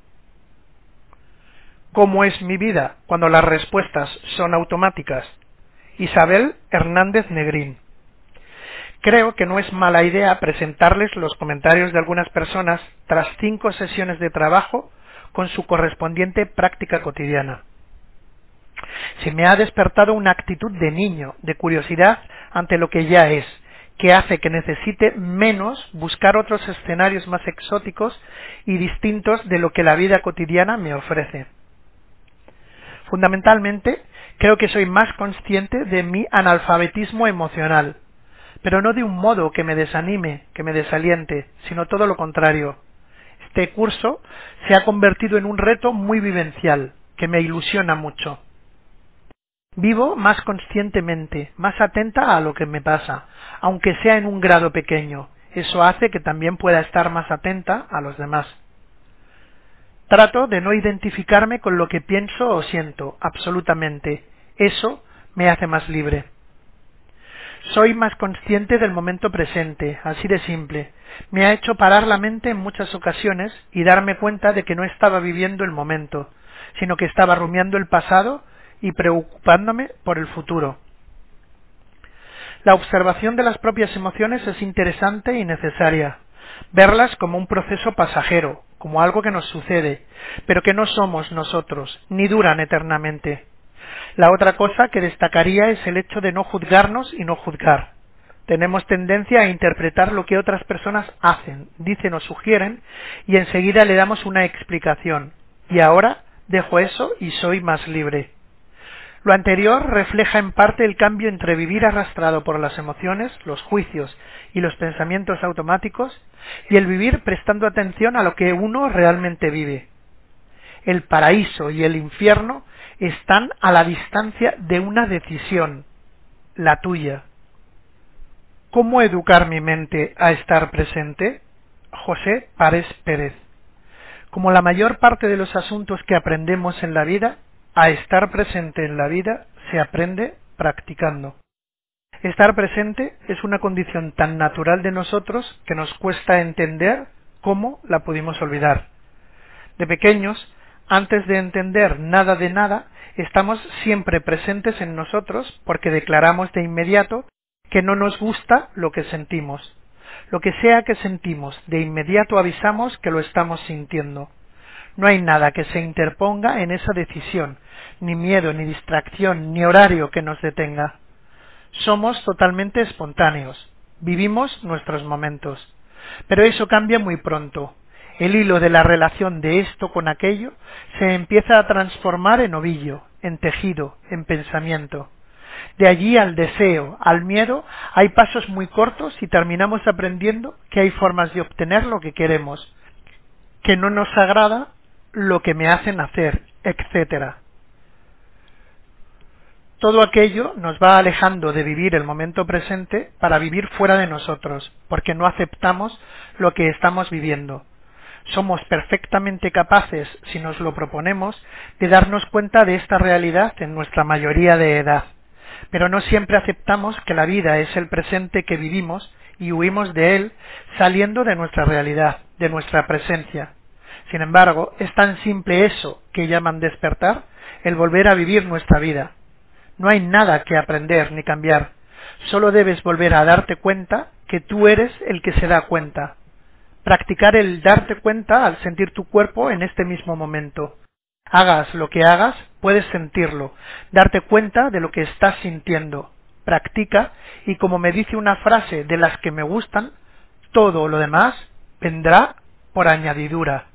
¿Cómo es mi vida cuando las respuestas son automáticas? Isabel Hernández Negrín. Creo que no es mala idea presentarles los comentarios de algunas personas tras cinco sesiones de trabajo con su correspondiente práctica cotidiana. Se me ha despertado una actitud de niño, de curiosidad ante lo que ya es, que hace que necesite menos buscar otros escenarios más exóticos y distintos de lo que la vida cotidiana me ofrece. Fundamentalmente, creo que soy más consciente de mi analfabetismo emocional, pero no de un modo que me desanime, que me desaliente, sino todo lo contrario. Este curso se ha convertido en un reto muy vivencial, que me ilusiona mucho. Vivo más conscientemente, más atenta a lo que me pasa, aunque sea en un grado pequeño. Eso hace que también pueda estar más atenta a los demás. Trato de no identificarme con lo que pienso o siento, absolutamente. Eso me hace más libre. Soy más consciente del momento presente, así de simple. Me ha hecho parar la mente en muchas ocasiones y darme cuenta de que no estaba viviendo el momento, sino que estaba rumiando el pasado y preocupándome por el futuro. La observación de las propias emociones es interesante y necesaria. Verlas como un proceso pasajero, como algo que nos sucede, pero que no somos nosotros, ni duran eternamente. La otra cosa que destacaría es el hecho de no juzgarnos y no juzgar. Tenemos tendencia a interpretar lo que otras personas hacen, dicen o sugieren, y enseguida le damos una explicación. Y ahora dejo eso y soy más libre. Lo anterior refleja en parte el cambio entre vivir arrastrado por las emociones, los juicios y los pensamientos automáticos, y el vivir prestando atención a lo que uno realmente vive. El paraíso y el infierno están a la distancia de una decisión, la tuya. ¿Cómo educar mi mente a estar presente? José Parés Pérez. Como la mayor parte de los asuntos que aprendemos en la vida, a estar presente en la vida se aprende practicando. Estar presente es una condición tan natural de nosotros que nos cuesta entender cómo la pudimos olvidar. De pequeños, antes de entender nada de nada, estamos siempre presentes en nosotros porque declaramos de inmediato que no nos gusta lo que sentimos. Lo que sea que sentimos, de inmediato avisamos que lo estamos sintiendo. No hay nada que se interponga en esa decisión, ni miedo, ni distracción, ni horario que nos detenga. Somos totalmente espontáneos, vivimos nuestros momentos. Pero eso cambia muy pronto. El hilo de la relación de esto con aquello se empieza a transformar en ovillo, en tejido, en pensamiento. De allí al deseo, al miedo, hay pasos muy cortos y terminamos aprendiendo que hay formas de obtener lo que queremos, que no nos agrada lo que me hacen hacer, etcétera. Todo aquello nos va alejando de vivir el momento presente para vivir fuera de nosotros, porque no aceptamos lo que estamos viviendo. Somos perfectamente capaces, si nos lo proponemos, de darnos cuenta de esta realidad en nuestra mayoría de edad, pero no siempre aceptamos que la vida es el presente que vivimos y huimos de él saliendo de nuestra realidad, de nuestra presencia. Sin embargo, es tan simple eso que llaman despertar, el volver a vivir nuestra vida. No hay nada que aprender ni cambiar, solo debes volver a darte cuenta que tú eres el que se da cuenta. Practicar el darte cuenta al sentir tu cuerpo en este mismo momento. Hagas lo que hagas, puedes sentirlo, darte cuenta de lo que estás sintiendo. Practica y, como me dice una frase de las que me gustan, todo lo demás vendrá por añadidura.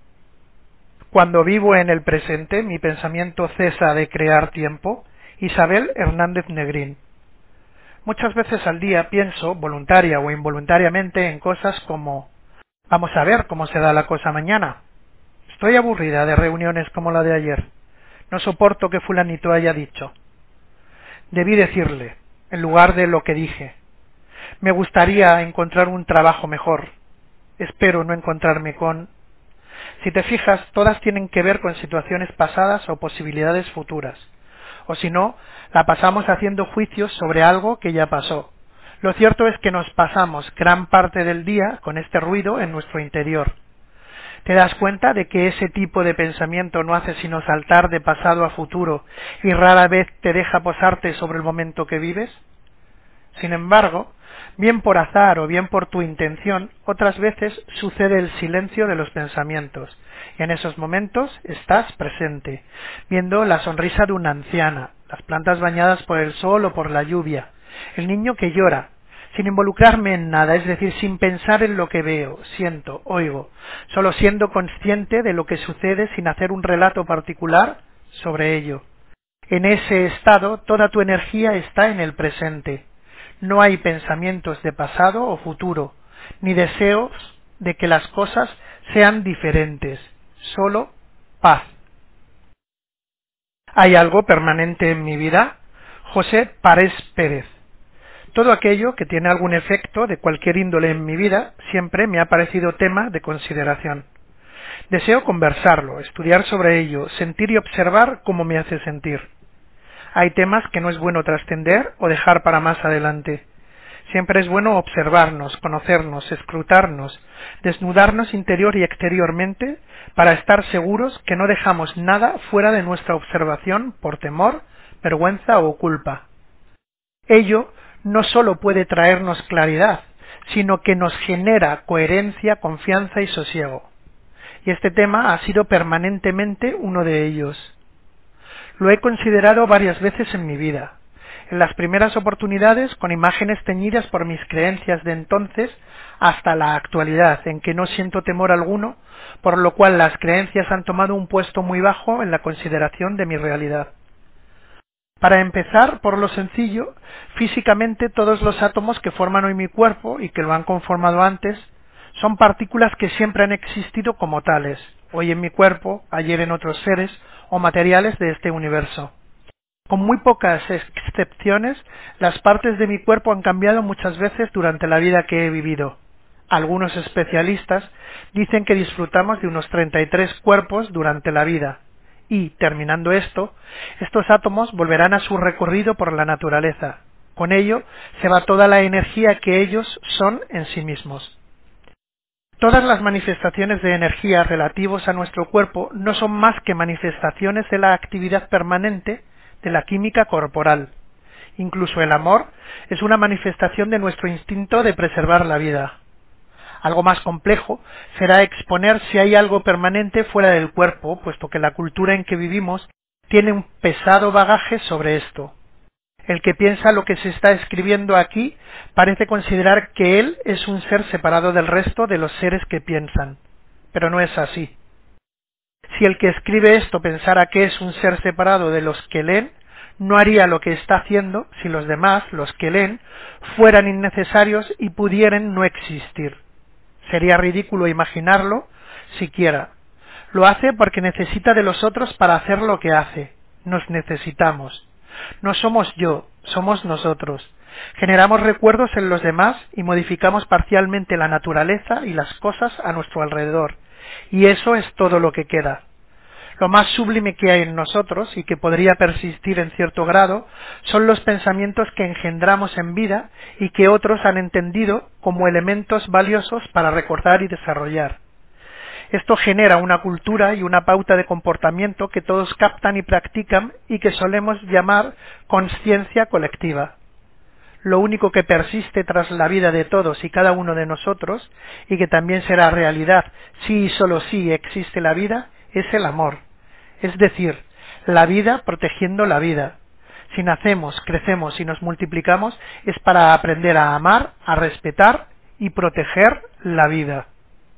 Cuando vivo en el presente, mi pensamiento cesa de crear tiempo. Isabel Hernández Negrín. Muchas veces al día pienso, voluntaria o involuntariamente, en cosas como: vamos a ver cómo se da la cosa mañana. Estoy aburrida de reuniones como la de ayer. No soporto que fulanito haya dicho. Debí decirle, en lugar de lo que dije. Me gustaría encontrar un trabajo mejor. Espero no encontrarme con... Si te fijas, todas tienen que ver con situaciones pasadas o posibilidades futuras. O si no, la pasamos haciendo juicios sobre algo que ya pasó. Lo cierto es que nos pasamos gran parte del día con este ruido en nuestro interior. ¿Te das cuenta de que ese tipo de pensamiento no hace sino saltar de pasado a futuro y rara vez te deja posarte sobre el momento que vives? Sin embargo, bien por azar o bien por tu intención, otras veces sucede el silencio de los pensamientos, y en esos momentos estás presente, viendo la sonrisa de una anciana, las plantas bañadas por el sol o por la lluvia, el niño que llora, sin involucrarme en nada, es decir, sin pensar en lo que veo, siento, oigo, solo siendo consciente de lo que sucede sin hacer un relato particular sobre ello. En ese estado, toda tu energía está en el presente. No hay pensamientos de pasado o futuro, ni deseos de que las cosas sean diferentes, solo paz. ¿Hay algo permanente en mi vida? José Parés Pérez. Todo aquello que tiene algún efecto de cualquier índole en mi vida siempre me ha parecido tema de consideración. Deseo conversarlo, estudiar sobre ello, sentir y observar cómo me hace sentir. Hay temas que no es bueno trascender o dejar para más adelante. Siempre es bueno observarnos, conocernos, escrutarnos, desnudarnos interior y exteriormente para estar seguros que no dejamos nada fuera de nuestra observación por temor, vergüenza o culpa. Ello no sólo puede traernos claridad, sino que nos genera coherencia, confianza y sosiego. Y este tema ha sido permanentemente uno de ellos. Lo he considerado varias veces en mi vida. En las primeras oportunidades con imágenes teñidas por mis creencias de entonces hasta la actualidad, en que no siento temor alguno, por lo cual las creencias han tomado un puesto muy bajo en la consideración de mi realidad. Para empezar, por lo sencillo, físicamente todos los átomos que forman hoy mi cuerpo y que lo han conformado antes son partículas que siempre han existido como tales, hoy en mi cuerpo, ayer en otros seres o materiales de este universo. Con muy pocas excepciones, las partes de mi cuerpo han cambiado muchas veces durante la vida que he vivido. Algunos especialistas dicen que disfrutamos de unos treinta y tres cuerpos durante la vida, y, terminando esto, estos átomos volverán a su recorrido por la naturaleza. Con ello, se va toda la energía que ellos son en sí mismos. Todas las manifestaciones de energía relativos a nuestro cuerpo no son más que manifestaciones de la actividad permanente de la química corporal. Incluso el amor es una manifestación de nuestro instinto de preservar la vida. Algo más complejo será exponer si hay algo permanente fuera del cuerpo, puesto que la cultura en que vivimos tiene un pesado bagaje sobre esto. El que piensa lo que se está escribiendo aquí parece considerar que él es un ser separado del resto de los seres que piensan, pero no es así. Si el que escribe esto pensara que es un ser separado de los que leen, no haría lo que está haciendo si los demás, los que leen, fueran innecesarios y pudieran no existir. Sería ridículo imaginarlo siquiera. Lo hace porque necesita de los otros para hacer lo que hace. Nos necesitamos. No somos yo, somos nosotros. Generamos recuerdos en los demás y modificamos parcialmente la naturaleza y las cosas a nuestro alrededor. Y eso es todo lo que queda. Lo más sublime que hay en nosotros, y que podría persistir en cierto grado, son los pensamientos que engendramos en vida y que otros han entendido como elementos valiosos para recordar y desarrollar. Esto genera una cultura y una pauta de comportamiento que todos captan y practican y que solemos llamar consciencia colectiva. Lo único que persiste tras la vida de todos y cada uno de nosotros, y que también será realidad si y solo si existe la vida, es el amor. Es decir, la vida protegiendo la vida. Si nacemos, crecemos y nos multiplicamos, es para aprender a amar, a respetar y proteger la vida.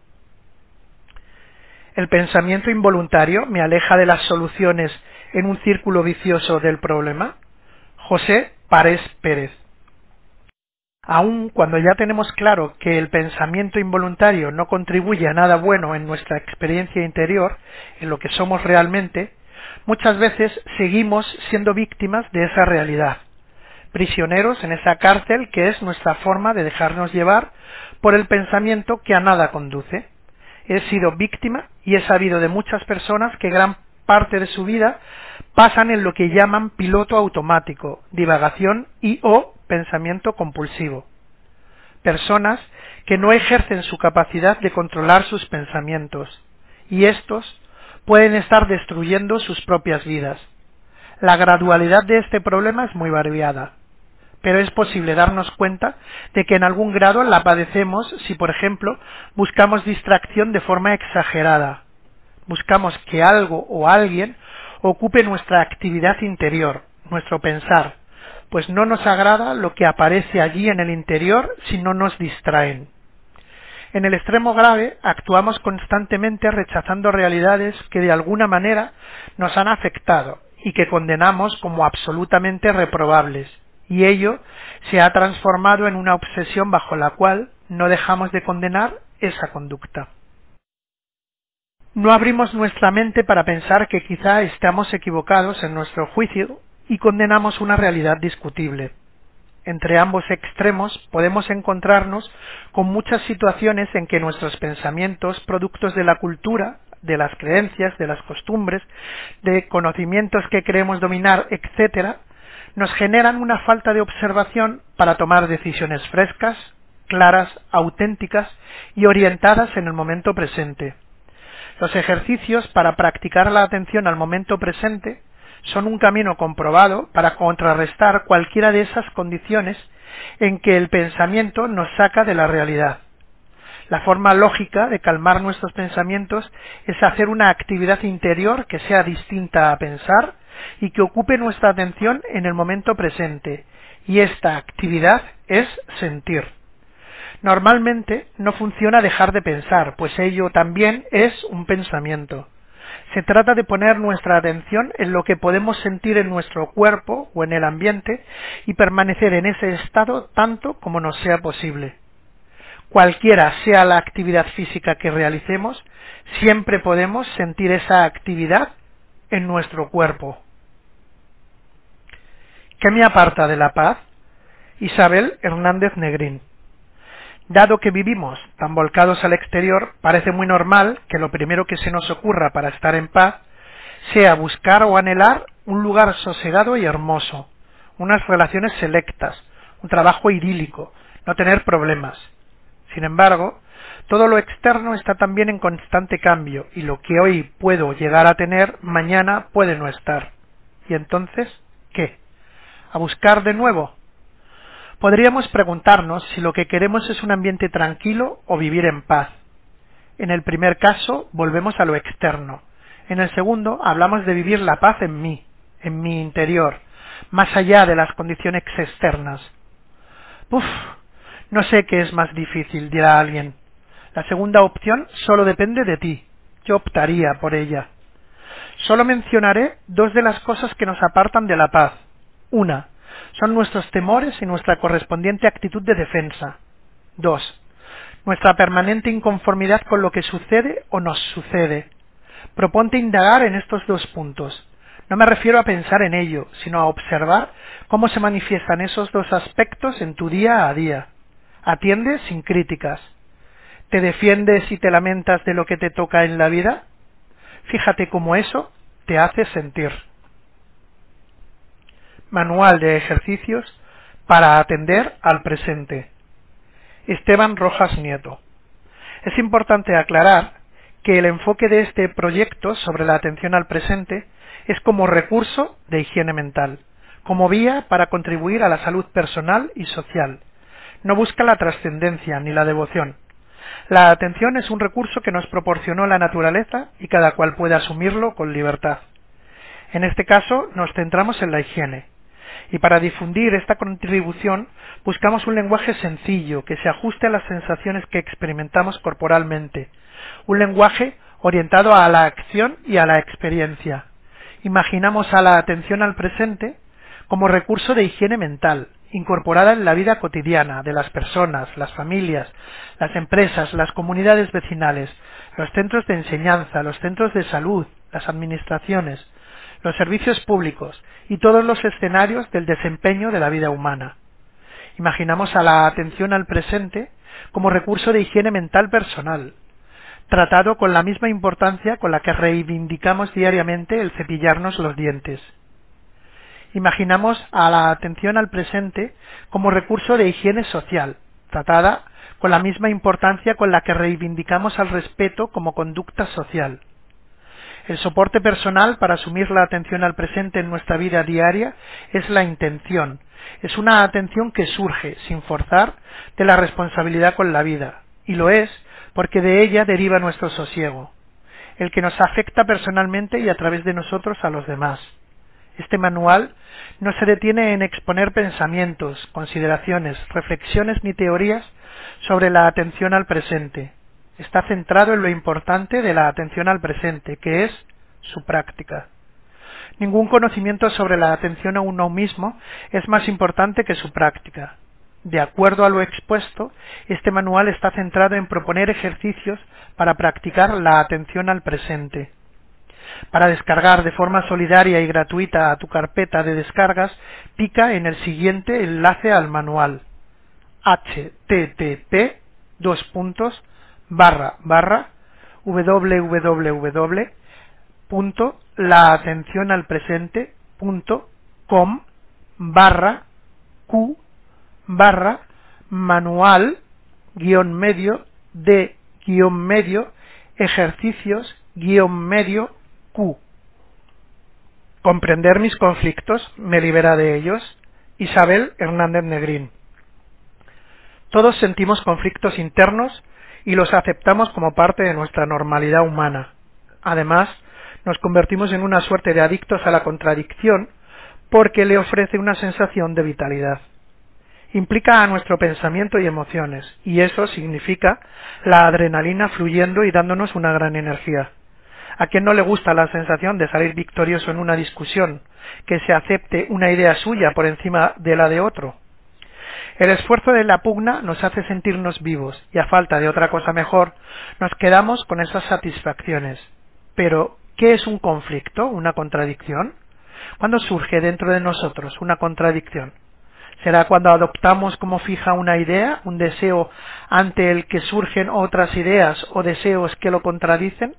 El pensamiento involuntario me aleja de las soluciones en un círculo vicioso del problema. José Parés Pérez. Aun cuando ya tenemos claro que el pensamiento involuntario no contribuye a nada bueno en nuestra experiencia interior, en lo que somos realmente, muchas veces seguimos siendo víctimas de esa realidad, prisioneros en esa cárcel que es nuestra forma de dejarnos llevar por el pensamiento que a nada conduce. He sido víctima y he sabido de muchas personas que gran parte de su vida pasan en lo que llaman piloto automático, divagación y o pensamiento compulsivo. Personas que no ejercen su capacidad de controlar sus pensamientos, y estos pueden estar destruyendo sus propias vidas. La gradualidad de este problema es muy variada, pero es posible darnos cuenta de que en algún grado la padecemos si, por ejemplo, buscamos distracción de forma exagerada. Buscamos que algo o alguien ocupe nuestra actividad interior, nuestro pensar, pues no nos agrada lo que aparece allí en el interior si no nos distraen. En el extremo grave, actuamos constantemente rechazando realidades que de alguna manera nos han afectado y que condenamos como absolutamente reprobables, y ello se ha transformado en una obsesión bajo la cual no dejamos de condenar esa conducta. No abrimos nuestra mente para pensar que quizá estamos equivocados en nuestro juicio y condenamos una realidad discutible. Entre ambos extremos podemos encontrarnos con muchas situaciones en que nuestros pensamientos, productos de la cultura, de las creencias, de las costumbres, de conocimientos que creemos dominar, etcétera, nos generan una falta de observación para tomar decisiones frescas, claras, auténticas y orientadas en el momento presente. Los ejercicios para practicar la atención al momento presente son un camino comprobado para contrarrestar cualquiera de esas condiciones en que el pensamiento nos saca de la realidad. La forma lógica de calmar nuestros pensamientos es hacer una actividad interior que sea distinta a pensar y que ocupe nuestra atención en el momento presente, y esta actividad es sentir. Normalmente no funciona dejar de pensar, pues ello también es un pensamiento. Se trata de poner nuestra atención en lo que podemos sentir en nuestro cuerpo o en el ambiente y permanecer en ese estado tanto como nos sea posible. Cualquiera sea la actividad física que realicemos, siempre podemos sentir esa actividad en nuestro cuerpo. ¿Qué me aparta de la paz? Isabel Hernández Negrín. Dado que vivimos tan volcados al exterior, parece muy normal que lo primero que se nos ocurra para estar en paz sea buscar o anhelar un lugar sosegado y hermoso, unas relaciones selectas, un trabajo idílico, no tener problemas. Sin embargo, todo lo externo está también en constante cambio, y lo que hoy puedo llegar a tener, mañana puede no estar. ¿Y entonces qué? ¿A buscar de nuevo? Podríamos preguntarnos si lo que queremos es un ambiente tranquilo o vivir en paz. En el primer caso, volvemos a lo externo. En el segundo, hablamos de vivir la paz en mí, en mi interior, más allá de las condiciones externas. Uf, no sé qué es más difícil, dirá alguien. La segunda opción solo depende de ti. Yo optaría por ella. Solo mencionaré dos de las cosas que nos apartan de la paz. Una, son nuestros temores y nuestra correspondiente actitud de defensa. Dos, nuestra permanente inconformidad con lo que sucede o nos sucede. Proponte indagar en estos dos puntos. No me refiero a pensar en ello, sino a observar cómo se manifiestan esos dos aspectos en tu día a día. Atiende sin críticas. ¿Te defiendes y te lamentas de lo que te toca en la vida? Fíjate cómo eso te hace sentir. Manual de ejercicios para atender al presente. Esteban Rojas Nieto. Es importante aclarar que el enfoque de este proyecto sobre la atención al presente es como recurso de higiene mental, como vía para contribuir a la salud personal y social. No busca la trascendencia ni la devoción. La atención es un recurso que nos proporcionó la naturaleza y cada cual puede asumirlo con libertad. En este caso nos centramos en la higiene. Y para difundir esta contribución buscamos un lenguaje sencillo que se ajuste a las sensaciones que experimentamos corporalmente, un lenguaje orientado a la acción y a la experiencia. Imaginamos a la atención al presente como recurso de higiene mental, incorporada en la vida cotidiana de las personas, las familias, las empresas, las comunidades vecinales, los centros de enseñanza, los centros de salud, las administraciones, los servicios públicos y todos los escenarios del desempeño de la vida humana. Imaginamos a la atención al presente como recurso de higiene mental personal, tratado con la misma importancia con la que reivindicamos diariamente el cepillarnos los dientes. Imaginamos a la atención al presente como recurso de higiene social, tratada con la misma importancia con la que reivindicamos al respeto como conducta social. El soporte personal para asumir la atención al presente en nuestra vida diaria es la intención. Es una atención que surge, sin forzar, de la responsabilidad con la vida, y lo es porque de ella deriva nuestro sosiego, el que nos afecta personalmente y a través de nosotros a los demás. Este manual no se detiene en exponer pensamientos, consideraciones, reflexiones ni teorías sobre la atención al presente. Está centrado en lo importante de la atención al presente, que es su práctica. Ningún conocimiento sobre la atención a uno mismo es más importante que su práctica. De acuerdo a lo expuesto, este manual está centrado en proponer ejercicios para practicar la atención al presente. Para descargar de forma solidaria y gratuita a tu carpeta de descargas, pica en el siguiente enlace al manual: http dos puntos barra barra www punto laatencionalpresente punto com barra q barra manual guión medio de guión medio ejercicios guión medio q. Comprender mis conflictos me libera de ellos. Isabel Hernández Negrín. Todos sentimos conflictos internos y los aceptamos como parte de nuestra normalidad humana. Además, nos convertimos en una suerte de adictos a la contradicción porque le ofrece una sensación de vitalidad. Implica a nuestro pensamiento y emociones, y eso significa la adrenalina fluyendo y dándonos una gran energía. ¿A quién no le gusta la sensación de salir victorioso en una discusión, que se acepte una idea suya por encima de la de otro? El esfuerzo de la pugna nos hace sentirnos vivos y a falta de otra cosa mejor nos quedamos con esas satisfacciones. Pero, ¿qué es un conflicto, una contradicción? ¿Cuándo surge dentro de nosotros una contradicción? ¿Será cuando adoptamos como fija una idea, un deseo ante el que surgen otras ideas o deseos que lo contradicen?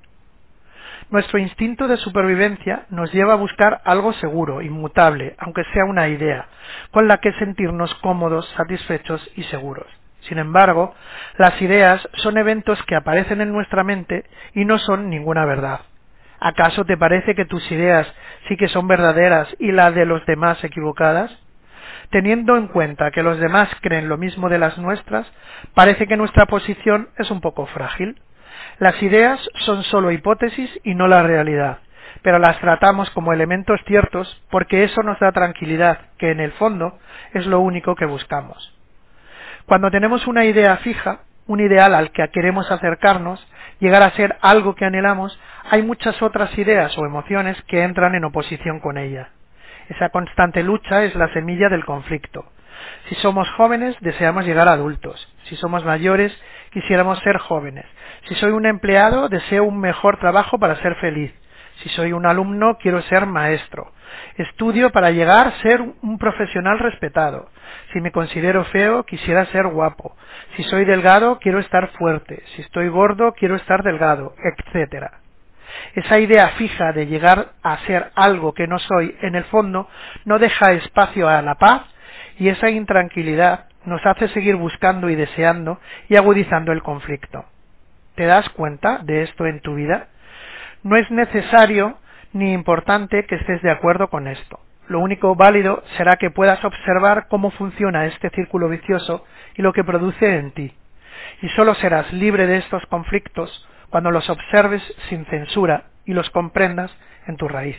Nuestro instinto de supervivencia nos lleva a buscar algo seguro, inmutable, aunque sea una idea, con la que sentirnos cómodos, satisfechos y seguros. Sin embargo, las ideas son eventos que aparecen en nuestra mente y no son ninguna verdad. ¿Acaso te parece que tus ideas sí que son verdaderas y las de los demás equivocadas? Teniendo en cuenta que los demás creen lo mismo de las nuestras, parece que nuestra posición es un poco frágil. Las ideas son solo hipótesis y no la realidad, pero las tratamos como elementos ciertos porque eso nos da tranquilidad, que en el fondo es lo único que buscamos. Cuando tenemos una idea fija, un ideal al que queremos acercarnos, llegar a ser algo que anhelamos, hay muchas otras ideas o emociones que entran en oposición con ella. Esa constante lucha es la semilla del conflicto. Si somos jóvenes, deseamos llegar a adultos. Si somos mayores, quisiéramos ser jóvenes. Si soy un empleado, deseo un mejor trabajo para ser feliz. Si soy un alumno, quiero ser maestro. Estudio para llegar a ser un profesional respetado. Si me considero feo, quisiera ser guapo. Si soy delgado, quiero estar fuerte. Si estoy gordo, quiero estar delgado, etcétera. Esa idea fija de llegar a ser algo que no soy, en el fondo, no deja espacio a la paz, y esa intranquilidad nos hace seguir buscando y deseando y agudizando el conflicto. ¿Te das cuenta de esto en tu vida? No es necesario ni importante que estés de acuerdo con esto. Lo único válido será que puedas observar cómo funciona este círculo vicioso y lo que produce en ti. Y solo serás libre de estos conflictos cuando los observes sin censura y los comprendas en tu raíz.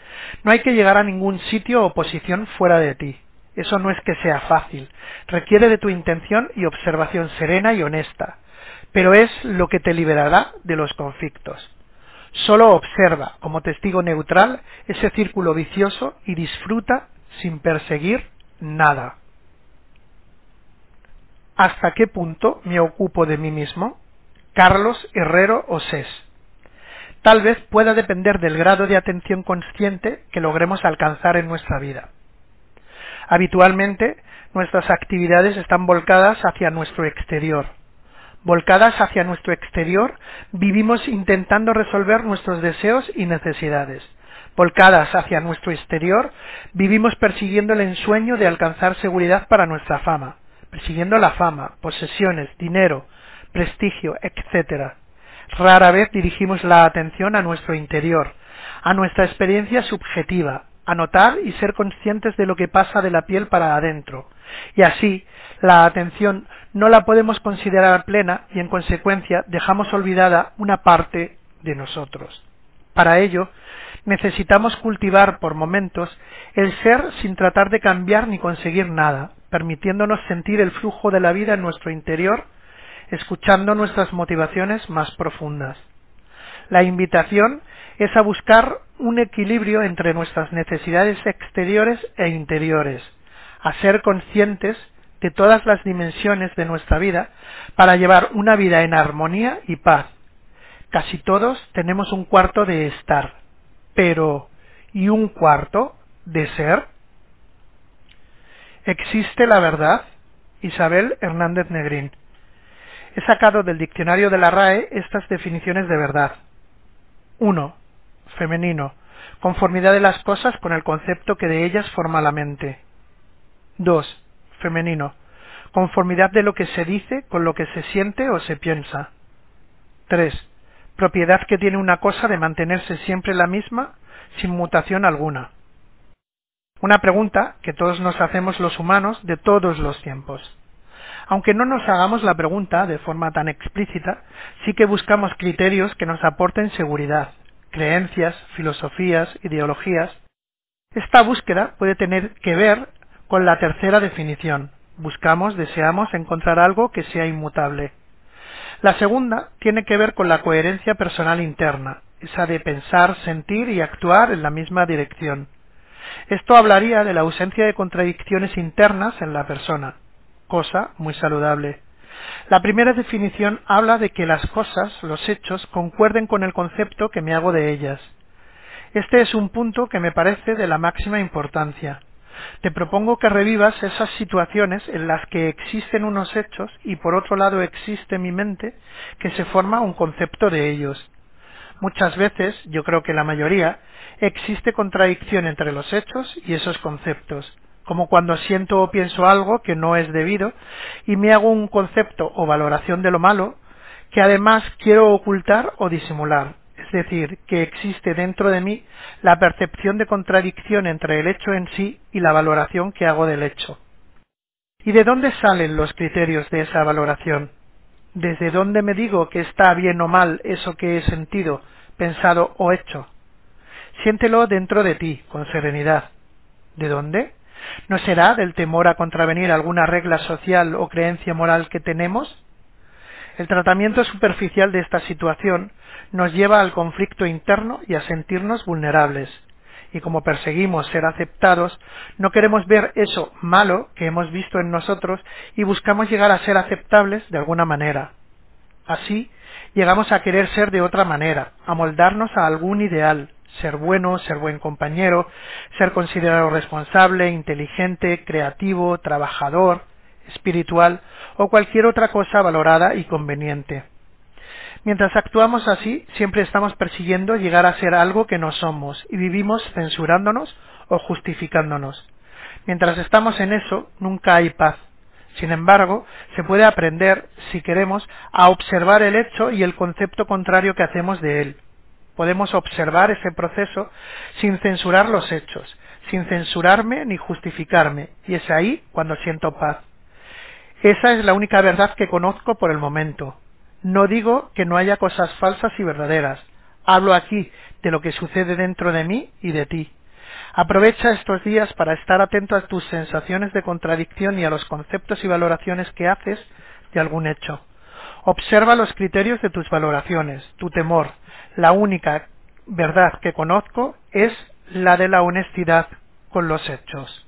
No hay que llegar a ningún sitio o posición fuera de ti. Eso no es que sea fácil. Requiere de tu intención y observación serena y honesta, pero es lo que te liberará de los conflictos. Solo observa como testigo neutral ese círculo vicioso y disfruta sin perseguir nada. ¿Hasta qué punto me ocupo de mí mismo? Carlos Herrero Osés. Tal vez pueda depender del grado de atención consciente que logremos alcanzar en nuestra vida. Habitualmente, nuestras actividades están volcadas hacia nuestro exterior. Volcadas hacia nuestro exterior, vivimos intentando resolver nuestros deseos y necesidades. Volcadas hacia nuestro exterior, vivimos persiguiendo el ensueño de alcanzar seguridad para nuestra fama, persiguiendo la fama, posesiones, dinero, prestigio, etcétera. Rara vez dirigimos la atención a nuestro interior, a nuestra experiencia subjetiva, a notar y ser conscientes de lo que pasa de la piel para adentro, y así la atención no la podemos considerar plena y en consecuencia dejamos olvidada una parte de nosotros. Para ello, necesitamos cultivar por momentos el ser sin tratar de cambiar ni conseguir nada, permitiéndonos sentir el flujo de la vida en nuestro interior, escuchando nuestras motivaciones más profundas. La invitación es a buscar un equilibrio entre nuestras necesidades exteriores e interiores, a ser conscientes de todas las dimensiones de nuestra vida para llevar una vida en armonía y paz. Casi todos tenemos un cuarto de estar, pero ¿y un cuarto de ser? ¿Existe la verdad? Isabel Hernández Negrín. He sacado del diccionario de la R A E estas definiciones de verdad. uno. Femenino. Conformidad de las cosas con el concepto que de ellas forma la mente. dos. Femenino. Conformidad de lo que se dice con lo que se siente o se piensa. tres. Propiedad que tiene una cosa de mantenerse siempre la misma, sin mutación alguna. Una pregunta que todos nos hacemos los humanos de todos los tiempos. Aunque no nos hagamos la pregunta de forma tan explícita, sí que buscamos criterios que nos aporten seguridad, creencias, filosofías, ideologías. Esta búsqueda puede tener que ver con la tercera definición. Buscamos, deseamos encontrar algo que sea inmutable. La segunda tiene que ver con la coherencia personal interna, esa de pensar, sentir y actuar en la misma dirección. Esto hablaría de la ausencia de contradicciones internas en la persona, cosa muy saludable. La primera definición habla de que las cosas, los hechos, concuerden con el concepto que me hago de ellas. Este es un punto que me parece de la máxima importancia. Te propongo que revivas esas situaciones en las que existen unos hechos y por otro lado existe mi mente que se forma un concepto de ellos. Muchas veces, yo creo que la mayoría, existe contradicción entre los hechos y esos conceptos, como cuando siento o pienso algo que no es debido y me hago un concepto o valoración de lo malo que además quiero ocultar o disimular. Es decir, que existe dentro de mí la percepción de contradicción entre el hecho en sí y la valoración que hago del hecho. ¿Y de dónde salen los criterios de esa valoración? ¿Desde dónde me digo que está bien o mal eso que he sentido, pensado o hecho? Siéntelo dentro de ti, con serenidad. ¿De dónde? ¿No será del temor a contravenir alguna regla social o creencia moral que tenemos? El tratamiento superficial de esta situación nos lleva al conflicto interno y a sentirnos vulnerables. Y como perseguimos ser aceptados, no queremos ver eso malo que hemos visto en nosotros y buscamos llegar a ser aceptables de alguna manera. Así, llegamos a querer ser de otra manera, a moldarnos a algún ideal, ser bueno, ser buen compañero, ser considerado responsable, inteligente, creativo, trabajador, espiritual o cualquier otra cosa valorada y conveniente. Mientras actuamos así, siempre estamos persiguiendo llegar a ser algo que no somos y vivimos censurándonos o justificándonos. Mientras estamos en eso, nunca hay paz. Sin embargo, se puede aprender, si queremos, a observar el hecho y el concepto contrario que hacemos de él. Podemos observar ese proceso sin censurar los hechos, sin censurarme ni justificarme, y es ahí cuando siento paz. Esa es la única verdad que conozco por el momento. No digo que no haya cosas falsas y verdaderas. Hablo aquí de lo que sucede dentro de mí y de ti. Aprovecha estos días para estar atento a tus sensaciones de contradicción y a los conceptos y valoraciones que haces de algún hecho. Observa los criterios de tus valoraciones, tu temor. La única verdad que conozco es la de la honestidad con los hechos.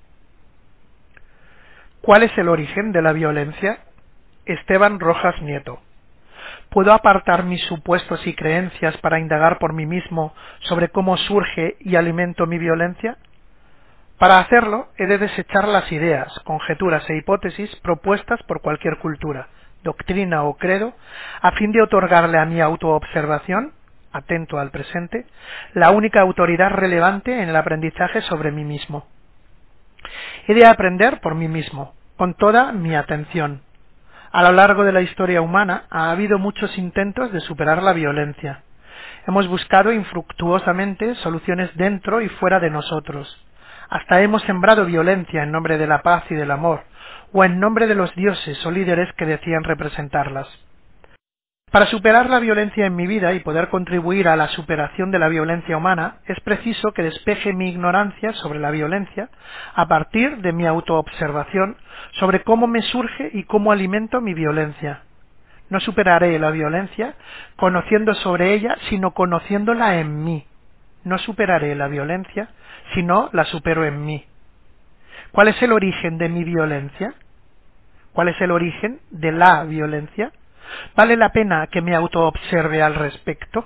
¿Cuál es el origen de la violencia? Esteban Rojas Nieto. ¿Puedo apartar mis supuestos y creencias para indagar por mí mismo sobre cómo surge y alimento mi violencia? Para hacerlo, he de desechar las ideas, conjeturas e hipótesis propuestas por cualquier cultura, doctrina o credo, a fin de otorgarle a mi autoobservación, atento al presente, la única autoridad relevante en el aprendizaje sobre mí mismo. He de aprender por mí mismo, con toda mi atención. A lo largo de la historia humana ha habido muchos intentos de superar la violencia. Hemos buscado infructuosamente soluciones dentro y fuera de nosotros. Hasta hemos sembrado violencia en nombre de la paz y del amor, o en nombre de los dioses o líderes que decían representarlas. Para superar la violencia en mi vida y poder contribuir a la superación de la violencia humana, es preciso que despeje mi ignorancia sobre la violencia a partir de mi autoobservación sobre cómo me surge y cómo alimento mi violencia. No superaré la violencia conociendo sobre ella, sino conociéndola en mí. No superaré la violencia, sino la supero en mí. ¿Cuál es el origen de mi violencia? ¿Cuál es el origen de la violencia? ¿Vale la pena que me autoobserve al respecto?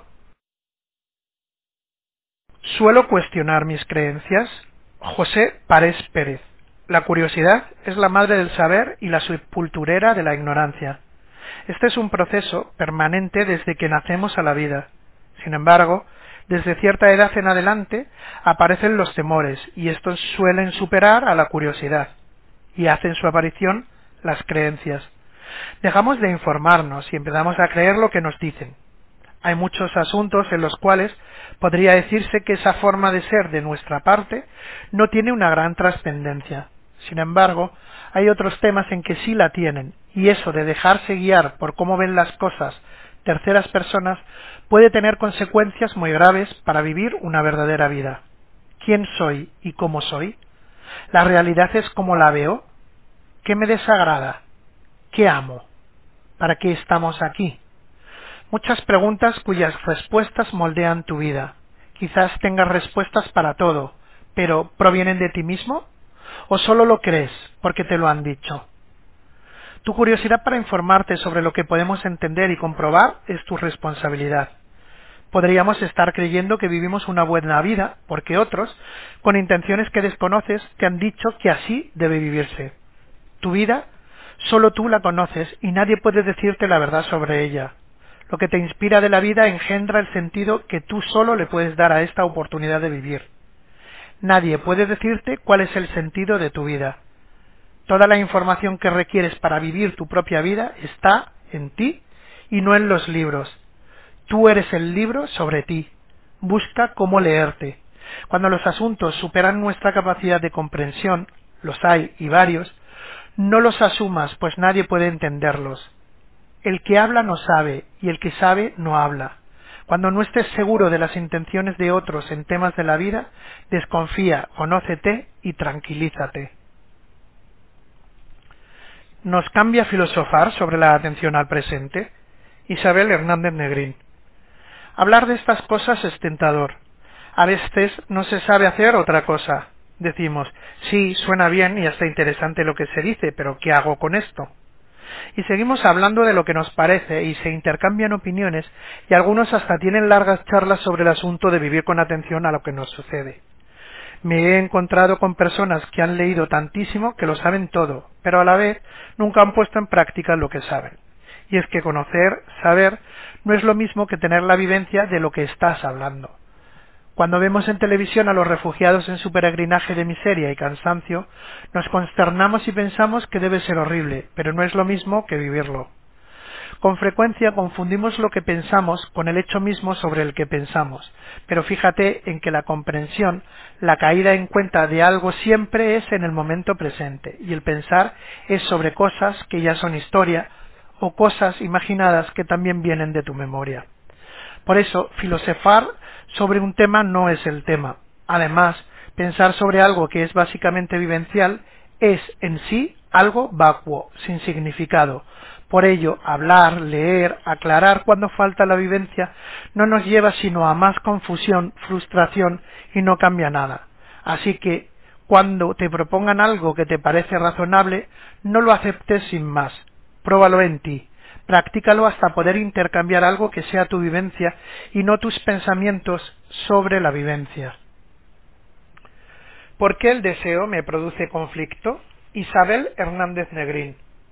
Suelo cuestionar mis creencias. José Parés Pérez. La curiosidad es la madre del saber y la sepulturera de la ignorancia. Este es un proceso permanente desde que nacemos a la vida. Sin embargo, desde cierta edad en adelante aparecen los temores y estos suelen superar a la curiosidad y hacen su aparición las creencias. Dejamos de informarnos y empezamos a creer lo que nos dicen. Hay muchos asuntos en los cuales podría decirse que esa forma de ser de nuestra parte no tiene una gran trascendencia. Sin embargo, hay otros temas en que sí la tienen, y eso de dejarse guiar por cómo ven las cosas terceras personas puede tener consecuencias muy graves para vivir una verdadera vida. ¿Quién soy y cómo soy? ¿La realidad es como la veo? ¿Qué me desagrada? ¿Qué amo? ¿Para qué estamos aquí? Muchas preguntas cuyas respuestas moldean tu vida. Quizás tengas respuestas para todo, pero ¿provienen de ti mismo? ¿O solo lo crees porque te lo han dicho? Tu curiosidad para informarte sobre lo que podemos entender y comprobar es tu responsabilidad. Podríamos estar creyendo que vivimos una buena vida porque otros, con intenciones que desconoces, te han dicho que así debe vivirse. Tu vida, solo tú la conoces y nadie puede decirte la verdad sobre ella. Lo que te inspira de la vida engendra el sentido que tú solo le puedes dar a esta oportunidad de vivir. Nadie puede decirte cuál es el sentido de tu vida. Toda la información que requieres para vivir tu propia vida está en ti y no en los libros. Tú eres el libro sobre ti. Busca cómo leerte. Cuando los asuntos superan nuestra capacidad de comprensión, los hay y varios, no los asumas, pues nadie puede entenderlos. El que habla no sabe, y el que sabe no habla. Cuando no estés seguro de las intenciones de otros en temas de la vida, desconfía, conócete y tranquilízate. Nos cambia filosofar sobre la atención al presente. Isabel Hernández Negrín. Hablar de estas cosas es tentador. A veces no se sabe hacer otra cosa. Decimos, sí, suena bien y hasta interesante lo que se dice, pero ¿qué hago con esto? Y seguimos hablando de lo que nos parece y se intercambian opiniones y algunos hasta tienen largas charlas sobre el asunto de vivir con atención a lo que nos sucede. Me he encontrado con personas que han leído tantísimo que lo saben todo, pero a la vez nunca han puesto en práctica lo que saben. Y es que conocer, saber, no es lo mismo que tener la vivencia de lo que estás hablando. Cuando vemos en televisión a los refugiados en su peregrinaje de miseria y cansancio, nos consternamos y pensamos que debe ser horrible, pero no es lo mismo que vivirlo. Con frecuencia confundimos lo que pensamos con el hecho mismo sobre el que pensamos, pero fíjate en que la comprensión, la caída en cuenta de algo siempre es en el momento presente, y el pensar es sobre cosas que ya son historia, o cosas imaginadas que también vienen de tu memoria. Por eso, filosofar sobre un tema no es el tema. Además, pensar sobre algo que es básicamente vivencial es en sí algo vacuo, sin significado. Por ello, hablar, leer, aclarar cuando falta la vivencia no nos lleva sino a más confusión, frustración y no cambia nada. Así que, cuando te propongan algo que te parece razonable, no lo aceptes sin más. Pruébalo en ti. Practícalo hasta poder intercambiar algo que sea tu vivencia y no tus pensamientos sobre la vivencia. ¿Por qué el deseo me produce conflicto? Isabel Hernández Negrín.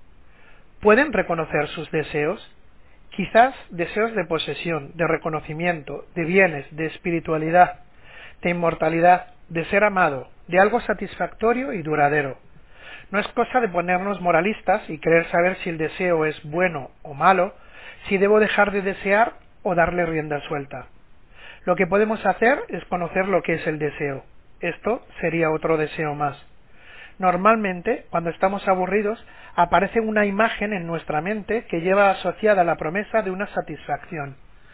¿Pueden reconocer sus deseos? Quizás deseos de posesión, de reconocimiento, de bienes, de espiritualidad, de inmortalidad, de ser amado, de algo satisfactorio y duradero. No es cosa de ponernos moralistas y querer saber si el deseo es bueno o malo, si debo dejar de desear o darle rienda suelta. Lo que podemos hacer es conocer lo que es el deseo. Esto sería otro deseo más. Normalmente, cuando estamos aburridos, aparece una imagen en nuestra mente que lleva asociada la promesa de una satisfacción,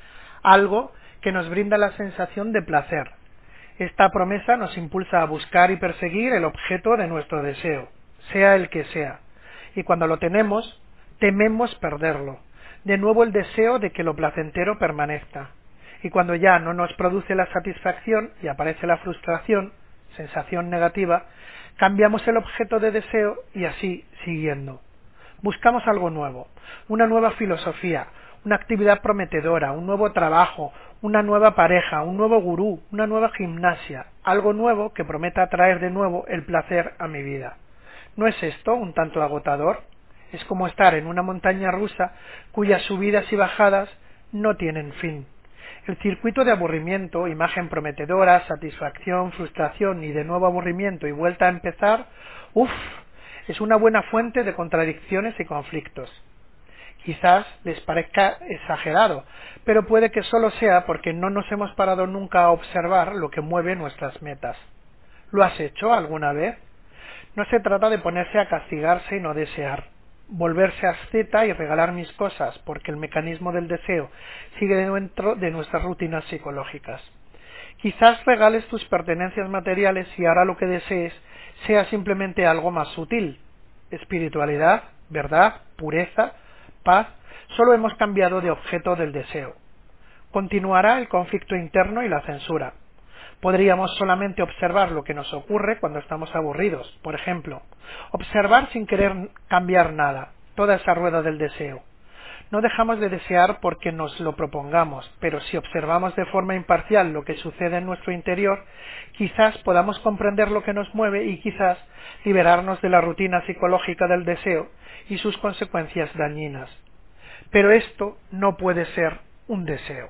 algo que nos brinda la sensación de placer. Esta promesa nos impulsa a buscar y perseguir el objeto de nuestro deseo, sea el que sea, y cuando lo tenemos, tememos perderlo. De nuevo el deseo de que lo placentero permanezca, y cuando ya no nos produce la satisfacción y aparece la frustración, sensación negativa, cambiamos el objeto de deseo y así siguiendo. Buscamos algo nuevo, una nueva filosofía, una actividad prometedora, un nuevo trabajo, una nueva pareja, un nuevo gurú, una nueva gimnasia, algo nuevo que prometa traer de nuevo el placer a mi vida. ¿No es esto un tanto agotador? Es como estar en una montaña rusa cuyas subidas y bajadas no tienen fin. El circuito de aburrimiento, imagen prometedora, satisfacción, frustración y de nuevo aburrimiento y vuelta a empezar, uff, es una buena fuente de contradicciones y conflictos. Quizás les parezca exagerado, pero puede que solo sea porque no nos hemos parado nunca a observar lo que mueve nuestras metas. ¿Lo has hecho alguna vez? No se trata de ponerse a castigarse y no desear, volverse asceta y regalar mis cosas, porque el mecanismo del deseo sigue dentro de nuestras rutinas psicológicas. Quizás regales tus pertenencias materiales y ahora lo que desees sea simplemente algo más sutil, espiritualidad, verdad, pureza, paz, solo hemos cambiado de objeto del deseo. Continuará el conflicto interno y la censura. Podríamos solamente observar lo que nos ocurre cuando estamos aburridos, por ejemplo, observar sin querer cambiar nada, toda esa rueda del deseo. No dejamos de desear porque nos lo propongamos, pero si observamos de forma imparcial lo que sucede en nuestro interior, quizás podamos comprender lo que nos mueve y quizás liberarnos de la rutina psicológica del deseo y sus consecuencias dañinas. Pero esto no puede ser un deseo.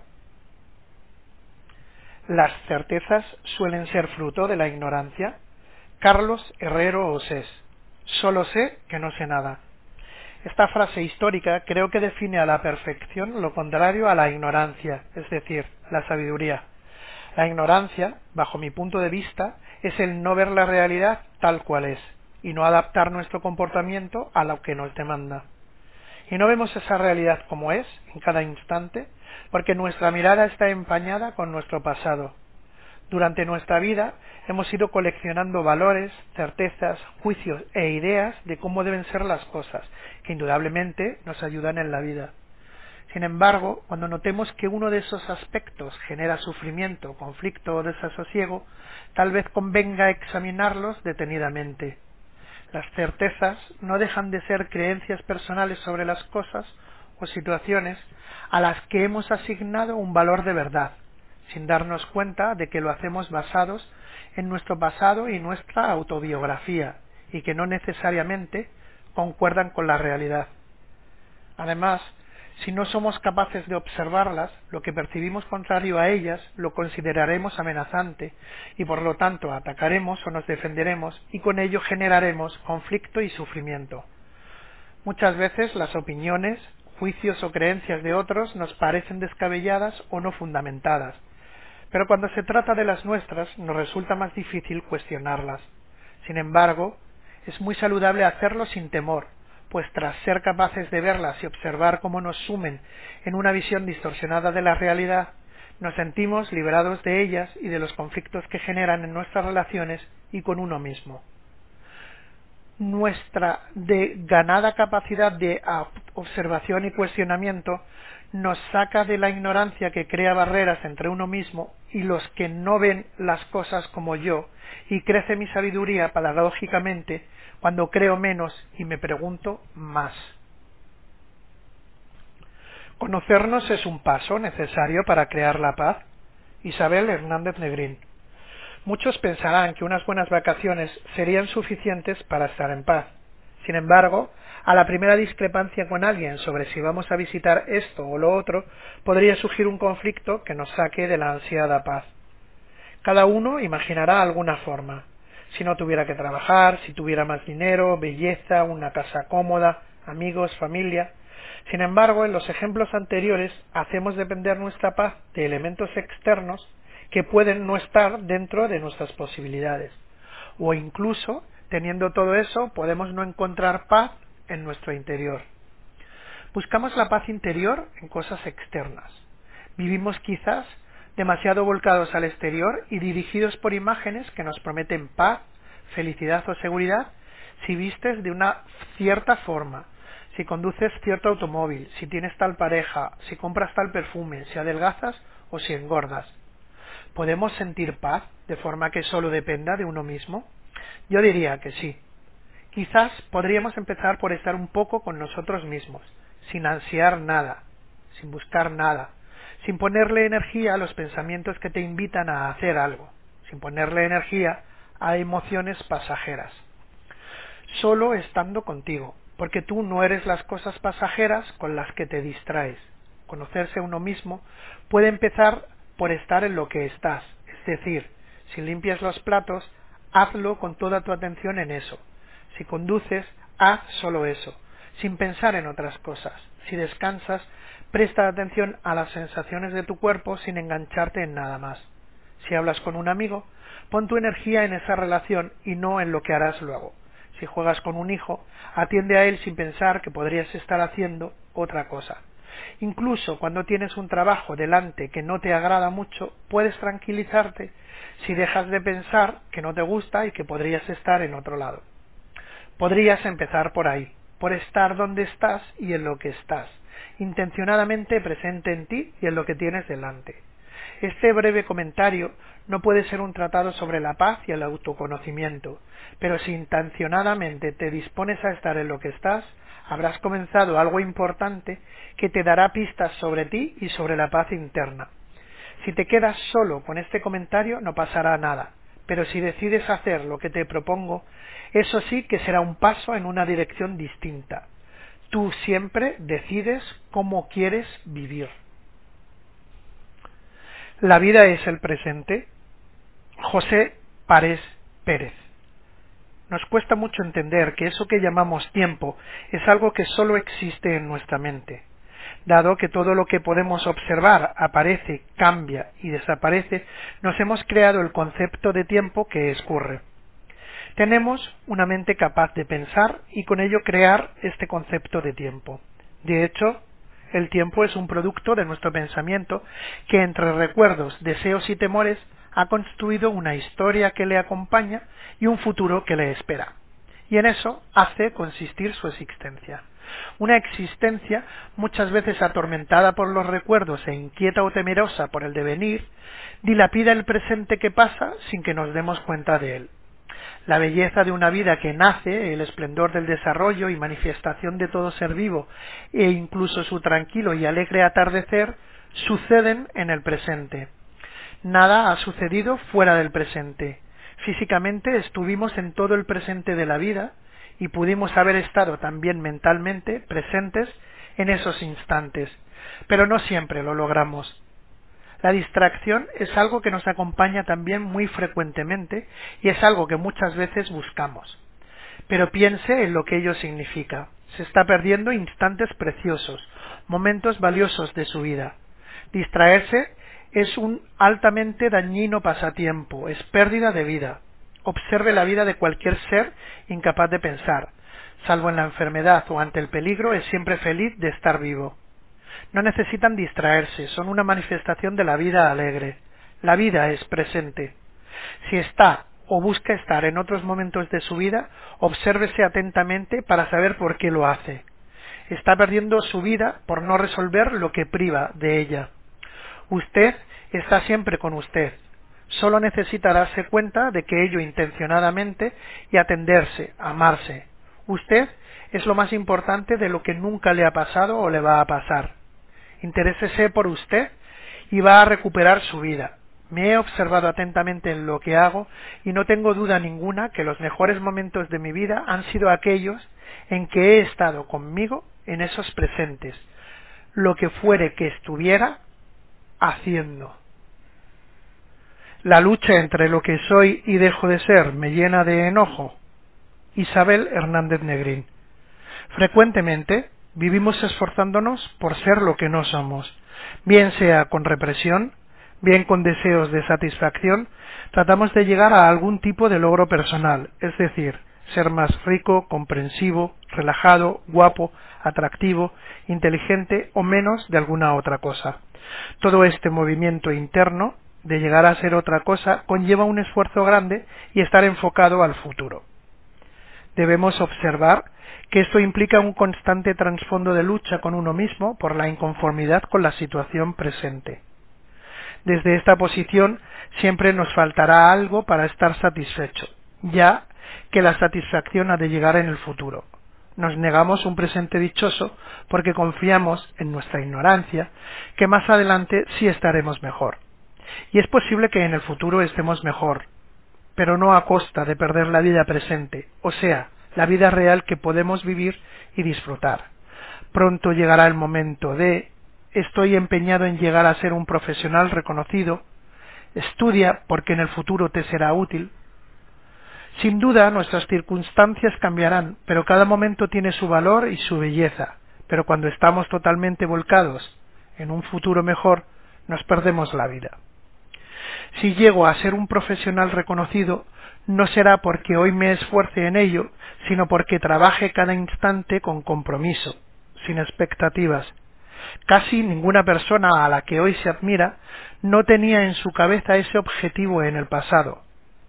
Las certezas suelen ser fruto de la ignorancia. Carlos Herrero Osés. Solo sé que no sé nada. Esta frase histórica creo que define a la perfección lo contrario a la ignorancia, es decir, la sabiduría. La ignorancia, bajo mi punto de vista, es el no ver la realidad tal cual es, y no adaptar nuestro comportamiento a lo que nos demanda. Y no vemos esa realidad como es, en cada instante, porque nuestra mirada está empañada con nuestro pasado. Durante nuestra vida hemos ido coleccionando valores, certezas, juicios e ideas de cómo deben ser las cosas, que indudablemente nos ayudan en la vida. Sin embargo, cuando notemos que uno de esos aspectos genera sufrimiento, conflicto o desasosiego, tal vez convenga examinarlos detenidamente. Las certezas no dejan de ser creencias personales sobre las cosas o situaciones a las que hemos asignado un valor de verdad, sin darnos cuenta de que lo hacemos basados en nuestro pasado y nuestra autobiografía, y que no necesariamente concuerdan con la realidad. Además, si no somos capaces de observarlas, lo que percibimos contrario a ellas lo consideraremos amenazante, y por lo tanto atacaremos o nos defenderemos, y con ello generaremos conflicto y sufrimiento. Muchas veces las opiniones, juicios o creencias de otros nos parecen descabelladas o no fundamentadas, pero cuando se trata de las nuestras nos resulta más difícil cuestionarlas. Sin embargo, es muy saludable hacerlo sin temor, pues tras ser capaces de verlas y observar cómo nos sumen en una visión distorsionada de la realidad, nos sentimos liberados de ellas y de los conflictos que generan en nuestras relaciones y con uno mismo. Nuestra de ganada capacidad de observación y cuestionamiento nos saca de la ignorancia que crea barreras entre uno mismo y los que no ven las cosas como yo, y crece mi sabiduría paradójicamente cuando creo menos y me pregunto más. Conocernos es un paso necesario para crear la paz. Isabel Hernández Negrín. Muchos pensarán que unas buenas vacaciones serían suficientes para estar en paz. Sin embargo, a la primera discrepancia con alguien sobre si vamos a visitar esto o lo otro, podría surgir un conflicto que nos saque de la ansiada paz. Cada uno imaginará alguna forma. Si no tuviera que trabajar, si tuviera más dinero, belleza, una casa cómoda, amigos, familia. Sin embargo, en los ejemplos anteriores hacemos depender nuestra paz de elementos externos que pueden no estar dentro de nuestras posibilidades. O incluso, teniendo todo eso, podemos no encontrar paz en nuestro interior. Buscamos la paz interior en cosas externas. Vivimos quizás demasiado volcados al exterior y dirigidos por imágenes que nos prometen paz, felicidad o seguridad si vistes de una cierta forma, si conduces cierto automóvil, si tienes tal pareja, si compras tal perfume, si adelgazas o si engordas. ¿Podemos sentir paz de forma que solo dependa de uno mismo? Yo diría que sí. Quizás podríamos empezar por estar un poco con nosotros mismos, sin ansiar nada, sin buscar nada, sin ponerle energía a los pensamientos que te invitan a hacer algo, sin ponerle energía a emociones pasajeras. Solo estando contigo, porque tú no eres las cosas pasajeras con las que te distraes. Conocerse a uno mismo puede empezar por estar en lo que estás, es decir, si limpias los platos, hazlo con toda tu atención en eso. Si conduces, haz solo eso, sin pensar en otras cosas. Si descansas, presta atención a las sensaciones de tu cuerpo sin engancharte en nada más. Si hablas con un amigo, pon tu energía en esa relación y no en lo que harás luego. Si juegas con un hijo, atiende a él sin pensar que podrías estar haciendo otra cosa. Incluso cuando tienes un trabajo delante que no te agrada mucho, puedes tranquilizarte si dejas de pensar que no te gusta y que podrías estar en otro lado. Podrías empezar por ahí, por estar donde estás y en lo que estás, intencionadamente presente en ti y en lo que tienes delante. Este breve comentario no puede ser un tratado sobre la paz y el autoconocimiento, pero si intencionadamente te dispones a estar en lo que estás, habrás comenzado algo importante que te dará pistas sobre ti y sobre la paz interna. Si te quedas solo con este comentario no pasará nada, pero si decides hacer lo que te propongo, eso sí que será un paso en una dirección distinta. Tú siempre decides cómo quieres vivir. La vida es el presente. José Parés Pérez. Nos cuesta mucho entender que eso que llamamos tiempo es algo que solo existe en nuestra mente. Dado que todo lo que podemos observar aparece, cambia y desaparece, nos hemos creado el concepto de tiempo que escurre. Tenemos una mente capaz de pensar y con ello crear este concepto de tiempo. De hecho, el tiempo es un producto de nuestro pensamiento que entre recuerdos, deseos y temores ha construido una historia que le acompaña y un futuro que le espera. Y en eso hace consistir su existencia. Una existencia muchas veces atormentada por los recuerdos e inquieta o temerosa por el devenir, dilapida el presente que pasa sin que nos demos cuenta de él. La belleza de una vida que nace, el esplendor del desarrollo y manifestación de todo ser vivo, e incluso su tranquilo y alegre atardecer, suceden en el presente. Nada ha sucedido fuera del presente. Físicamente estuvimos en todo el presente de la vida y pudimos haber estado también mentalmente presentes en esos instantes, pero no siempre lo logramos. La distracción es algo que nos acompaña también muy frecuentemente y es algo que muchas veces buscamos. Pero piense en lo que ello significa. Se está perdiendo instantes preciosos, momentos valiosos de su vida. Distraerse es un altamente dañino pasatiempo, es pérdida de vida. Observe la vida de cualquier ser incapaz de pensar. Salvo en la enfermedad o ante el peligro, es siempre feliz de estar vivo. No necesitan distraerse, son una manifestación de la vida alegre. La vida es presente. Si está o busca estar en otros momentos de su vida, obsérvese atentamente para saber por qué lo hace. Está perdiendo su vida por no resolver lo que priva de ella. Usted está siempre con usted. Solo necesita darse cuenta de que ello intencionadamente y atenderse, amarse. Usted es lo más importante de lo que nunca le ha pasado o le va a pasar. Interésese por usted y va a recuperar su vida. Me he observado atentamente en lo que hago y no tengo duda ninguna que los mejores momentos de mi vida han sido aquellos en que he estado conmigo en esos presentes, lo que fuere que estuviera haciendo. La lucha entre lo que soy y dejo de ser me llena de enojo. Isabel Hernández Negrín. Frecuentemente vivimos esforzándonos por ser lo que no somos, bien sea con represión, bien con deseos de satisfacción, tratamos de llegar a algún tipo de logro personal, es decir, ser más rico, comprensivo, relajado, guapo, atractivo, inteligente o menos de alguna otra cosa. Todo este movimiento interno de llegar a ser otra cosa conlleva un esfuerzo grande y estar enfocado al futuro. Debemos observar que esto implica un constante trasfondo de lucha con uno mismo por la inconformidad con la situación presente. Desde esta posición siempre nos faltará algo para estar satisfecho, ya que la satisfacción ha de llegar en el futuro. Nos negamos un presente dichoso porque confiamos en nuestra ignorancia que más adelante sí estaremos mejor. Y es posible que en el futuro estemos mejor, pero no a costa de perder la vida presente, o sea, la vida real que podemos vivir y disfrutar. Pronto llegará el momento de estoy empeñado en llegar a ser un profesional reconocido, estudia porque en el futuro te será útil. Sin duda nuestras circunstancias cambiarán, pero cada momento tiene su valor y su belleza, pero cuando estamos totalmente volcados en un futuro mejor, nos perdemos la vida. Si llego a ser un profesional reconocido, no será porque hoy me esfuerce en ello, sino porque trabaje cada instante con compromiso, sin expectativas. Casi ninguna persona a la que hoy se admira no tenía en su cabeza ese objetivo en el pasado.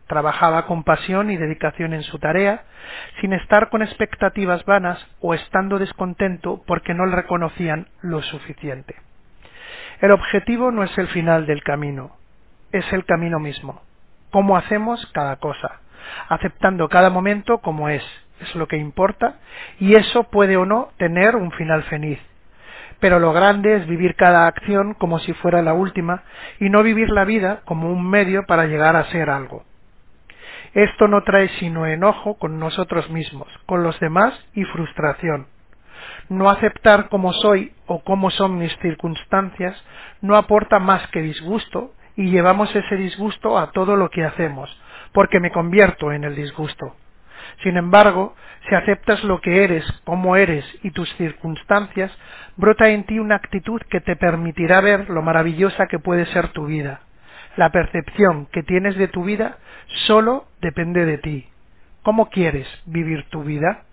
trabajaba con pasión y dedicación en su tarea, sin estar con expectativas vanas o estando descontento porque no le reconocían lo suficiente. El objetivo no es el final del camino, es el camino mismo. Cómo hacemos cada cosa, aceptando cada momento como es, es lo que importa, y eso puede o no tener un final feliz. Pero lo grande es vivir cada acción como si fuera la última y no vivir la vida como un medio para llegar a ser algo. Esto no trae sino enojo con nosotros mismos, con los demás y frustración. No aceptar cómo soy o cómo son mis circunstancias no aporta más que disgusto y llevamos ese disgusto a todo lo que hacemos, porque me convierto en el disgusto. Sin embargo, si aceptas lo que eres, cómo eres y tus circunstancias, brota en ti una actitud que te permitirá ver lo maravillosa que puede ser tu vida. La percepción que tienes de tu vida solo depende de ti. ¿Cómo quieres vivir tu vida?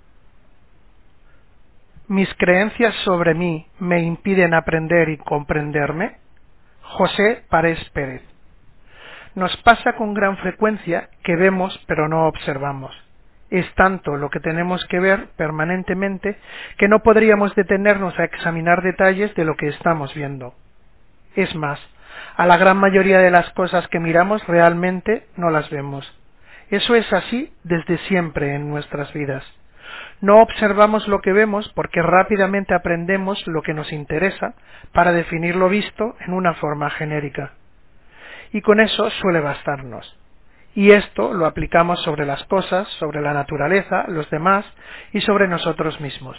¿Mis creencias sobre mí me impiden aprender y comprenderme? José Parés Pérez. Nos pasa con gran frecuencia que vemos pero no observamos. Es tanto lo que tenemos que ver permanentemente que no podríamos detenernos a examinar detalles de lo que estamos viendo. Es más, a la gran mayoría de las cosas que miramos realmente no las vemos. Eso es así desde siempre en nuestras vidas. No observamos lo que vemos porque rápidamente aprendemos lo que nos interesa para definir lo visto en una forma genérica. Y con eso suele bastarnos. Y esto lo aplicamos sobre las cosas, sobre la naturaleza, los demás y sobre nosotros mismos.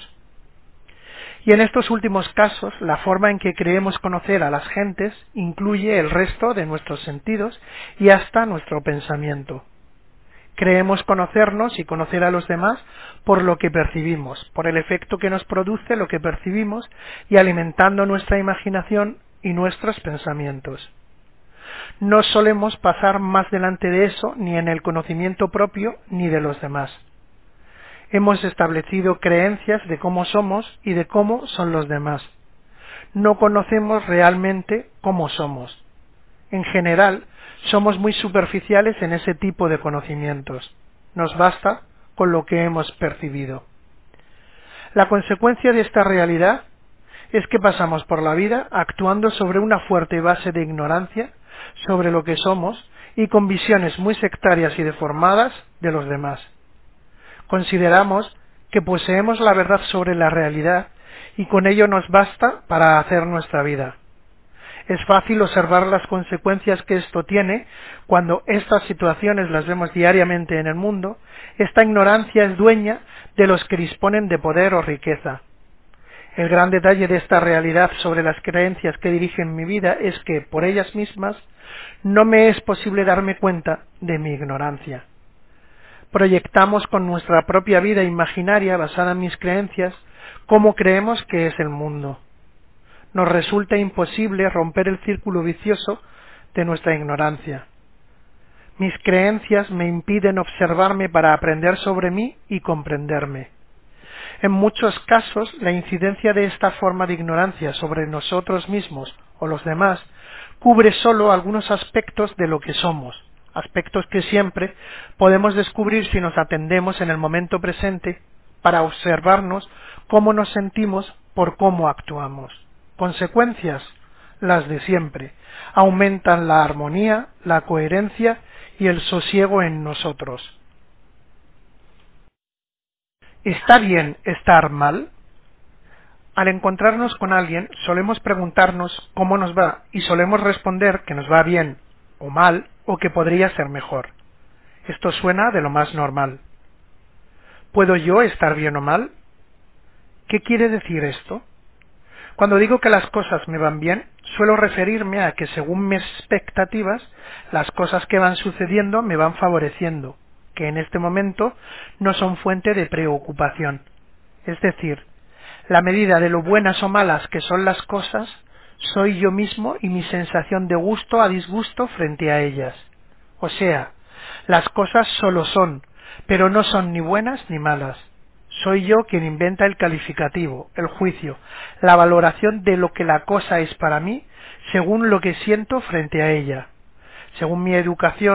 Y en estos últimos casos, la forma en que creemos conocer a las gentes incluye el resto de nuestros sentidos y hasta nuestro pensamiento. Creemos conocernos y conocer a los demás por lo que percibimos, por el efecto que nos produce lo que percibimos y alimentando nuestra imaginación y nuestros pensamientos. No solemos pasar más delante de eso ni en el conocimiento propio ni de los demás. Hemos establecido creencias de cómo somos y de cómo son los demás. No conocemos realmente cómo somos. En general, somos muy superficiales en ese tipo de conocimientos. Nos basta con lo que hemos percibido. La consecuencia de esta realidad es que pasamos por la vida actuando sobre una fuerte base de ignorancia sobre lo que somos y con visiones muy sectarias y deformadas de los demás. Consideramos que poseemos la verdad sobre la realidad y con ello nos basta para hacer nuestra vida. Es fácil observar las consecuencias que esto tiene cuando estas situaciones las vemos diariamente en el mundo. Esta ignorancia es dueña de los que disponen de poder o riqueza. El gran detalle de esta realidad sobre las creencias que dirigen mi vida es que, por ellas mismas, no me es posible darme cuenta de mi ignorancia. Proyectamos con nuestra propia vida imaginaria basada en mis creencias cómo creemos que es el mundo. Nos resulta imposible romper el círculo vicioso de nuestra ignorancia. Mis creencias me impiden observarme para aprender sobre mí y comprenderme. En muchos casos, la incidencia de esta forma de ignorancia sobre nosotros mismos o los demás cubre solo algunos aspectos de lo que somos, aspectos que siempre podemos descubrir si nos atendemos en el momento presente para observarnos cómo nos sentimos por cómo actuamos. Consecuencias, las de siempre, aumentan la armonía, la coherencia y el sosiego en nosotros. ¿Está bien estar mal? Al encontrarnos con alguien, solemos preguntarnos cómo nos va y solemos responder que nos va bien o mal o que podría ser mejor. Esto suena de lo más normal. ¿Puedo yo estar bien o mal? ¿Qué quiere decir esto? Cuando digo que las cosas me van bien, suelo referirme a que según mis expectativas, las cosas que van sucediendo me van favoreciendo, que en este momento no son fuente de preocupación. Es decir, la medida de lo buenas o malas que son las cosas, soy yo mismo y mi sensación de gusto a disgusto frente a ellas. O sea, las cosas solo son, pero no son ni buenas ni malas. Soy yo quien inventa el calificativo, el juicio, la valoración de lo que la cosa es para mí, según lo que siento frente a ella. Según mi educación,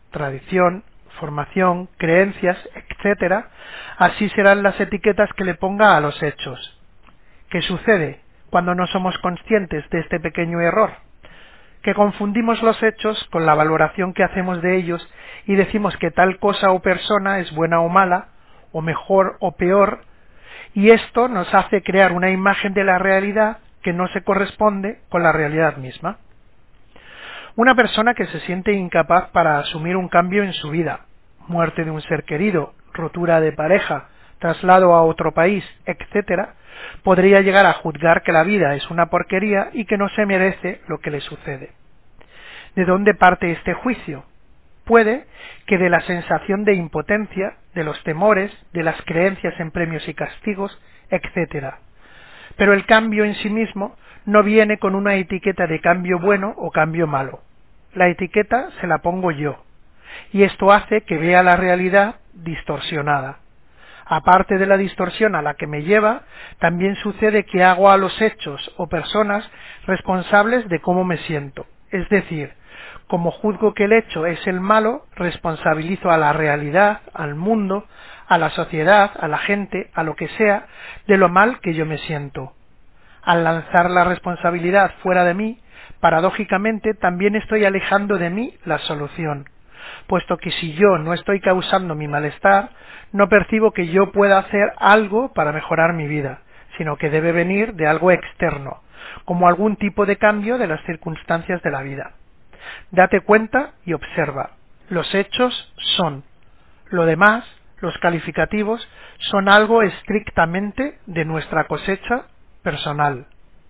tradición, formación, creencias, etcétera, así serán las etiquetas que le ponga a los hechos. ¿Qué sucede cuando no somos conscientes de este pequeño error? Que confundimos los hechos con la valoración que hacemos de ellos y decimos que tal cosa o persona es buena o mala, o mejor o peor, y esto nos hace crear una imagen de la realidad que no se corresponde con la realidad misma. Una persona que se siente incapaz para asumir un cambio en su vida, muerte de un ser querido, rotura de pareja, traslado a otro país, etcétera, podría llegar a juzgar que la vida es una porquería y que no se merece lo que le sucede. ¿De dónde parte este juicio? Puede que de la sensación de impotencia, de los temores, de las creencias en premios y castigos, etcétera. Pero el cambio en sí mismo no viene con una etiqueta de cambio bueno o cambio malo. La etiqueta se la pongo yo, y esto hace que vea la realidad distorsionada. Aparte de la distorsión a la que me lleva, también sucede que hago a los hechos o personas responsables de cómo me siento. Es decir, como juzgo que el hecho es el malo, responsabilizo a la realidad, al mundo, a la sociedad, a la gente, a lo que sea, de lo mal que yo me siento. Al lanzar la responsabilidad fuera de mí, paradójicamente también estoy alejando de mí la solución, puesto que si yo no estoy causando mi malestar, no percibo que yo pueda hacer algo para mejorar mi vida, sino que debe venir de algo externo, como algún tipo de cambio de las circunstancias de la vida. Date cuenta y observa. Los hechos son. Lo demás, los calificativos, son algo estrictamente de nuestra cosecha personal.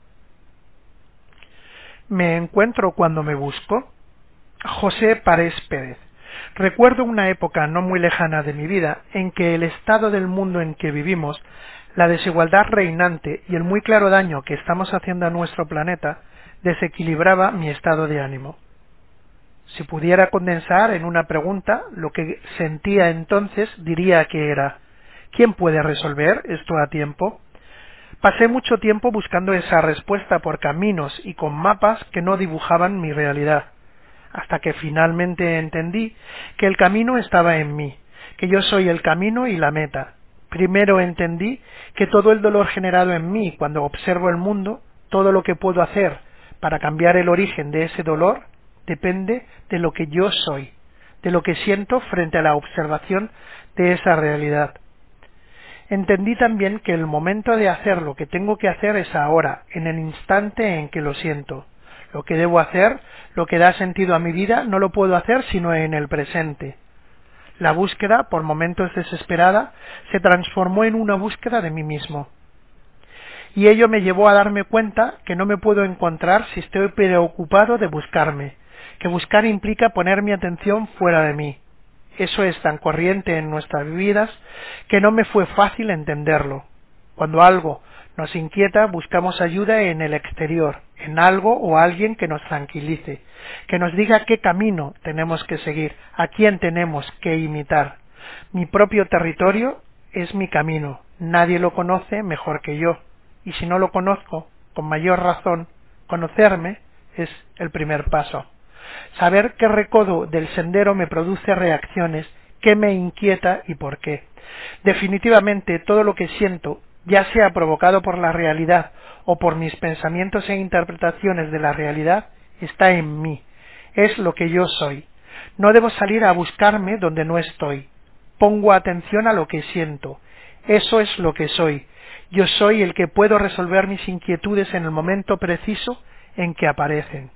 ¿Me encuentro cuando me busco? José Parés Pérez. Recuerdo una época no muy lejana de mi vida en que el estado del mundo en que vivimos, la desigualdad reinante y el muy claro daño que estamos haciendo a nuestro planeta desequilibraba mi estado de ánimo. Si pudiera condensar en una pregunta lo que sentía entonces, diría que era: ¿quién puede resolver esto a tiempo? Pasé mucho tiempo buscando esa respuesta por caminos y con mapas que no dibujaban mi realidad, hasta que finalmente entendí que el camino estaba en mí, que yo soy el camino y la meta. Primero entendí que todo el dolor generado en mí cuando observo el mundo, todo lo que puedo hacer para cambiar el origen de ese dolor, depende de lo que yo soy, de lo que siento frente a la observación de esa realidad. Entendí también que el momento de hacer lo que tengo que hacer es ahora, en el instante en que lo siento. Lo que debo hacer, lo que da sentido a mi vida, no lo puedo hacer sino en el presente. La búsqueda, por momentos desesperada, se transformó en una búsqueda de mí mismo. Y ello me llevó a darme cuenta que no me puedo encontrar si estoy preocupado de buscarme, que buscar implica poner mi atención fuera de mí. Eso es tan corriente en nuestras vidas que no me fue fácil entenderlo. Cuando algo nos inquieta, buscamos ayuda en el exterior, en algo o alguien que nos tranquilice, que nos diga qué camino tenemos que seguir, a quién tenemos que imitar. Mi propio territorio es mi camino, nadie lo conoce mejor que yo, y si no lo conozco, con mayor razón, conocerme es el primer paso. Saber qué recodo del sendero me produce reacciones, qué me inquieta y por qué. Definitivamente todo lo que siento, ya sea provocado por la realidad o por mis pensamientos e interpretaciones de la realidad, está en mí, es lo que yo soy. No debo salir a buscarme donde no estoy. Pongo atención a lo que siento. Eso es lo que soy. Yo soy el que puedo resolver mis inquietudes en el momento preciso en que aparecen.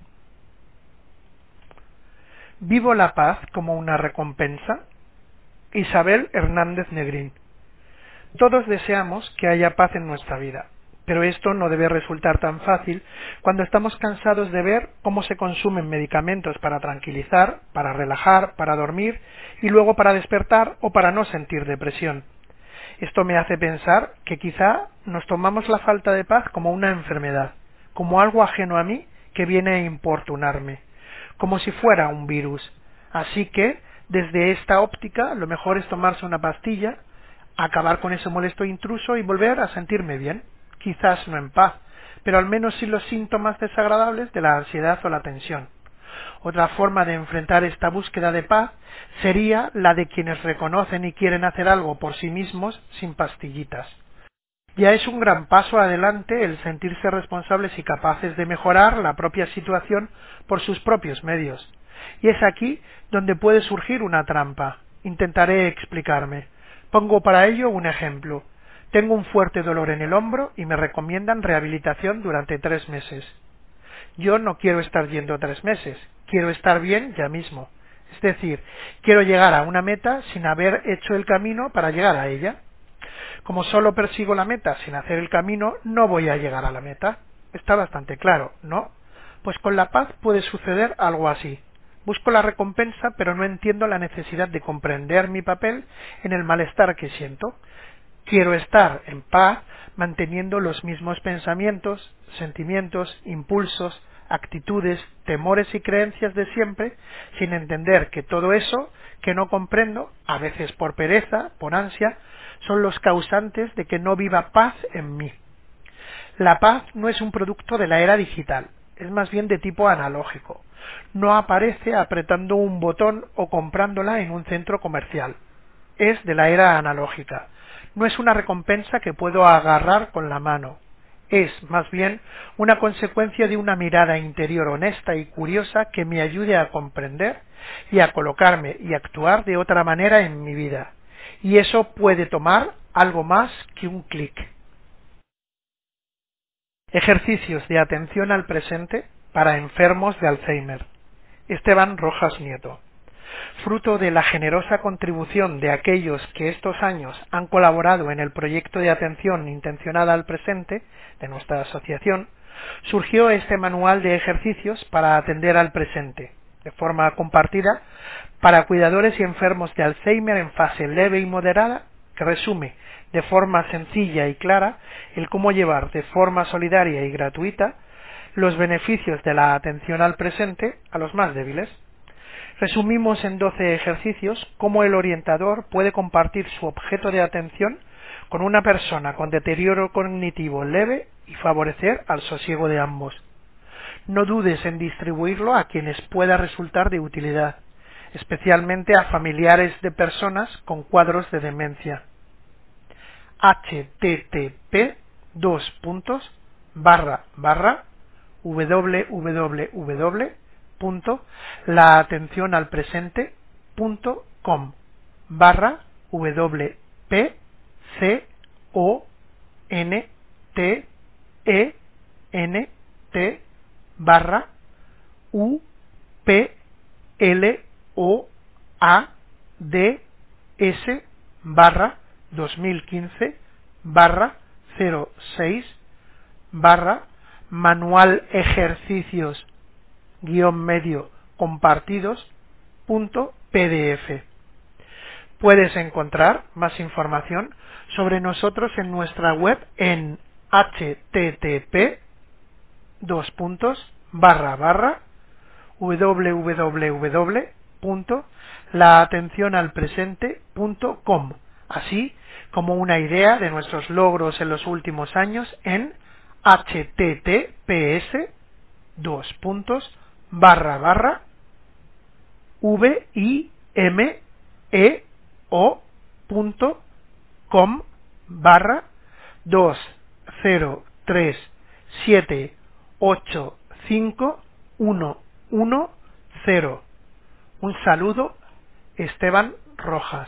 ¿Vivo la paz como una recompensa? Isabel Hernández Negrín. Todos deseamos que haya paz en nuestra vida, pero esto no debe resultar tan fácil cuando estamos cansados de ver cómo se consumen medicamentos para tranquilizar, para relajar, para dormir y luego para despertar o para no sentir depresión. Esto me hace pensar que quizá nos tomamos la falta de paz como una enfermedad, como algo ajeno a mí que viene a importunarme, como si fuera un virus. Así que, desde esta óptica, lo mejor es tomarse una pastilla, acabar con ese molesto intruso y volver a sentirme bien, quizás no en paz, pero al menos sin los síntomas desagradables de la ansiedad o la tensión. Otra forma de enfrentar esta búsqueda de paz sería la de quienes reconocen y quieren hacer algo por sí mismos sin pastillitas. Ya es un gran paso adelante el sentirse responsables y capaces de mejorar la propia situación por sus propios medios. Y es aquí donde puede surgir una trampa. Intentaré explicarme. Pongo para ello un ejemplo. Tengo un fuerte dolor en el hombro y me recomiendan rehabilitación durante tres meses. Yo no quiero estar yendo tres meses, quiero estar bien ya mismo. Es decir, quiero llegar a una meta sin haber hecho el camino para llegar a ella. Como solo persigo la meta sin hacer el camino, no voy a llegar a la meta. Está bastante claro, ¿no? Pues con la paz puede suceder algo así. Busco la recompensa, pero no entiendo la necesidad de comprender mi papel en el malestar que siento. Quiero estar en paz manteniendo los mismos pensamientos, sentimientos, impulsos, actitudes, temores y creencias de siempre, sin entender que todo eso que no comprendo, a veces por pereza, por ansia, son los causantes de que no viva paz en mí. La paz no es un producto de la era digital, es más bien de tipo analógico. No aparece apretando un botón o comprándola en un centro comercial. Es de la era analógica. No es una recompensa que puedo agarrar con la mano. Es, más bien, una consecuencia de una mirada interior honesta y curiosa que me ayude a comprender y a colocarme y actuar de otra manera en mi vida. Y eso puede tomar algo más que un clic. Ejercicios de atención al presente para enfermos de Alzheimer. Esteban Rojas Nieto. Fruto de la generosa contribución de aquellos que estos años han colaborado en el proyecto de atención intencionada al presente de nuestra asociación, surgió este manual de ejercicios para atender al presente, de forma compartida, para cuidadores y enfermos de Alzheimer en fase leve y moderada, que resume de forma sencilla y clara el cómo llevar de forma solidaria y gratuita los beneficios de la atención al presente a los más débiles. Resumimos en doce ejercicios cómo el orientador puede compartir su objeto de atención con una persona con deterioro cognitivo leve y favorecer al sosiego de ambos. No dudes en distribuirlo a quienes pueda resultar de utilidad, especialmente a familiares de personas con cuadros de demencia. http dos puntos barra barra www punto la atención al presente punto com barra w p c o n t e n t barra u p l o a d s barra dos mil quince barra cero seis barra manual ejercicios guión medio compartidos punto p d f. Puedes encontrar más información sobre nosotros en nuestra web en http dos puntos barra barra www punto la atención al presente punto com, así como una idea de nuestros logros en los últimos años en https dos puntos barra barra v i m e o punto com barra dos cero tres siete ocho cinco uno uno cero. Un saludo, Esteban Rojas.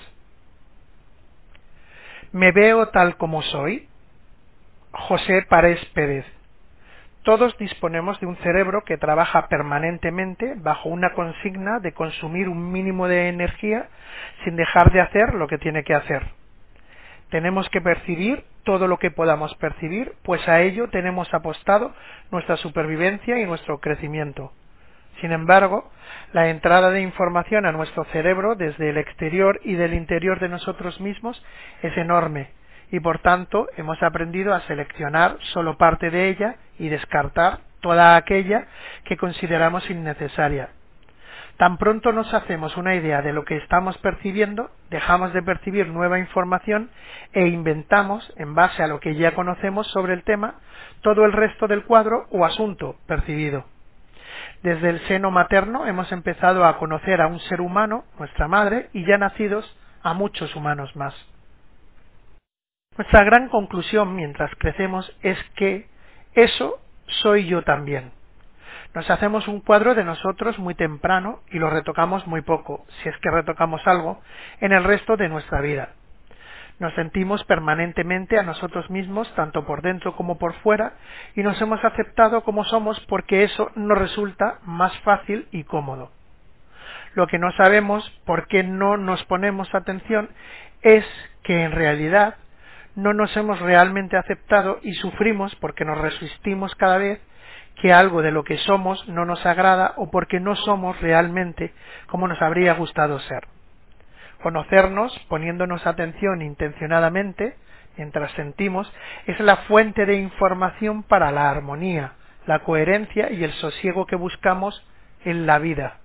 ¿Me veo tal como soy? José Parés Pérez. Todos disponemos de un cerebro que trabaja permanentemente bajo una consigna de consumir un mínimo de energía sin dejar de hacer lo que tiene que hacer. Tenemos que percibir todo lo que podamos percibir, pues a ello tenemos apostado nuestra supervivencia y nuestro crecimiento. Sin embargo, la entrada de información a nuestro cerebro desde el exterior y del interior de nosotros mismos es enorme, y por tanto hemos aprendido a seleccionar solo parte de ella y descartar toda aquella que consideramos innecesaria. Tan pronto nos hacemos una idea de lo que estamos percibiendo, dejamos de percibir nueva información e inventamos, en base a lo que ya conocemos sobre el tema, todo el resto del cuadro o asunto percibido. Desde el seno materno hemos empezado a conocer a un ser humano, nuestra madre, y ya nacidos a muchos humanos más. Nuestra gran conclusión mientras crecemos es que eso soy yo también. Nos hacemos un cuadro de nosotros muy temprano y lo retocamos muy poco, si es que retocamos algo, en el resto de nuestra vida. Nos sentimos permanentemente a nosotros mismos, tanto por dentro como por fuera, y nos hemos aceptado como somos porque eso nos resulta más fácil y cómodo. Lo que no sabemos, por qué no nos ponemos atención, es que en realidad no nos hemos realmente aceptado y sufrimos porque nos resistimos cada vez que algo de lo que somos no nos agrada o porque no somos realmente como nos habría gustado ser. Conocernos, poniéndonos atención intencionadamente, mientras sentimos, es la fuente de información para la armonía, la coherencia y el sosiego que buscamos en la vida.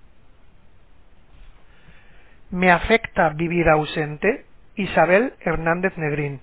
¿Me afecta vivir ausente? Isabel Hernández Negrín.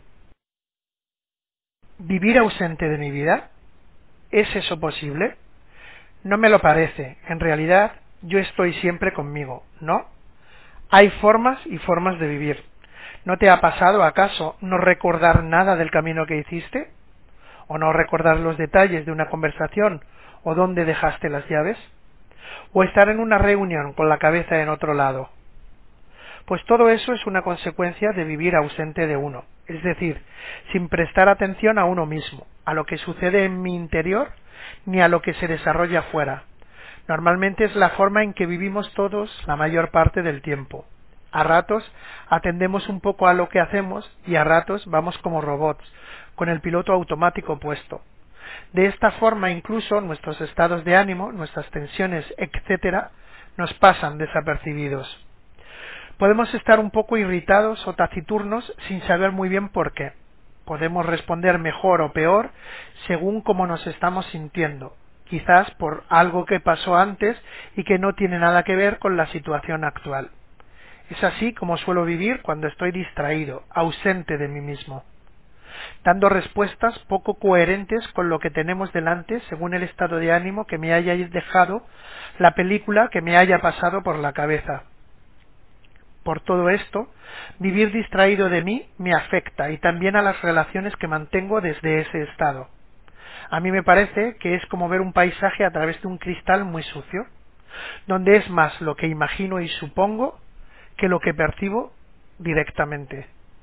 ¿Vivir ausente de mi vida? ¿Es eso posible? No me lo parece. En realidad, yo estoy siempre conmigo, ¿no? Hay formas y formas de vivir. ¿No te ha pasado, acaso, no recordar nada del camino que hiciste? ¿O no recordar los detalles de una conversación o dónde dejaste las llaves? ¿O estar en una reunión con la cabeza en otro lado? Pues todo eso es una consecuencia de vivir ausente de uno, es decir, sin prestar atención a uno mismo, a lo que sucede en mi interior, ni a lo que se desarrolla afuera. Normalmente es la forma en que vivimos todos la mayor parte del tiempo. A ratos atendemos un poco a lo que hacemos y a ratos vamos como robots, con el piloto automático puesto. De esta forma incluso nuestros estados de ánimo, nuestras tensiones, etcétera, nos pasan desapercibidos. Podemos estar un poco irritados o taciturnos sin saber muy bien por qué. Podemos responder mejor o peor según cómo nos estamos sintiendo, quizás por algo que pasó antes y que no tiene nada que ver con la situación actual. Es así como suelo vivir cuando estoy distraído, ausente de mí mismo, dando respuestas poco coherentes con lo que tenemos delante según el estado de ánimo que me haya dejado la película que me haya pasado por la cabeza. Por todo esto, vivir distraído de mí me afecta y también a las relaciones que mantengo desde ese estado. A mí me parece que es como ver un paisaje a través de un cristal muy sucio, donde es más lo que imagino y supongo que lo que percibo directamente.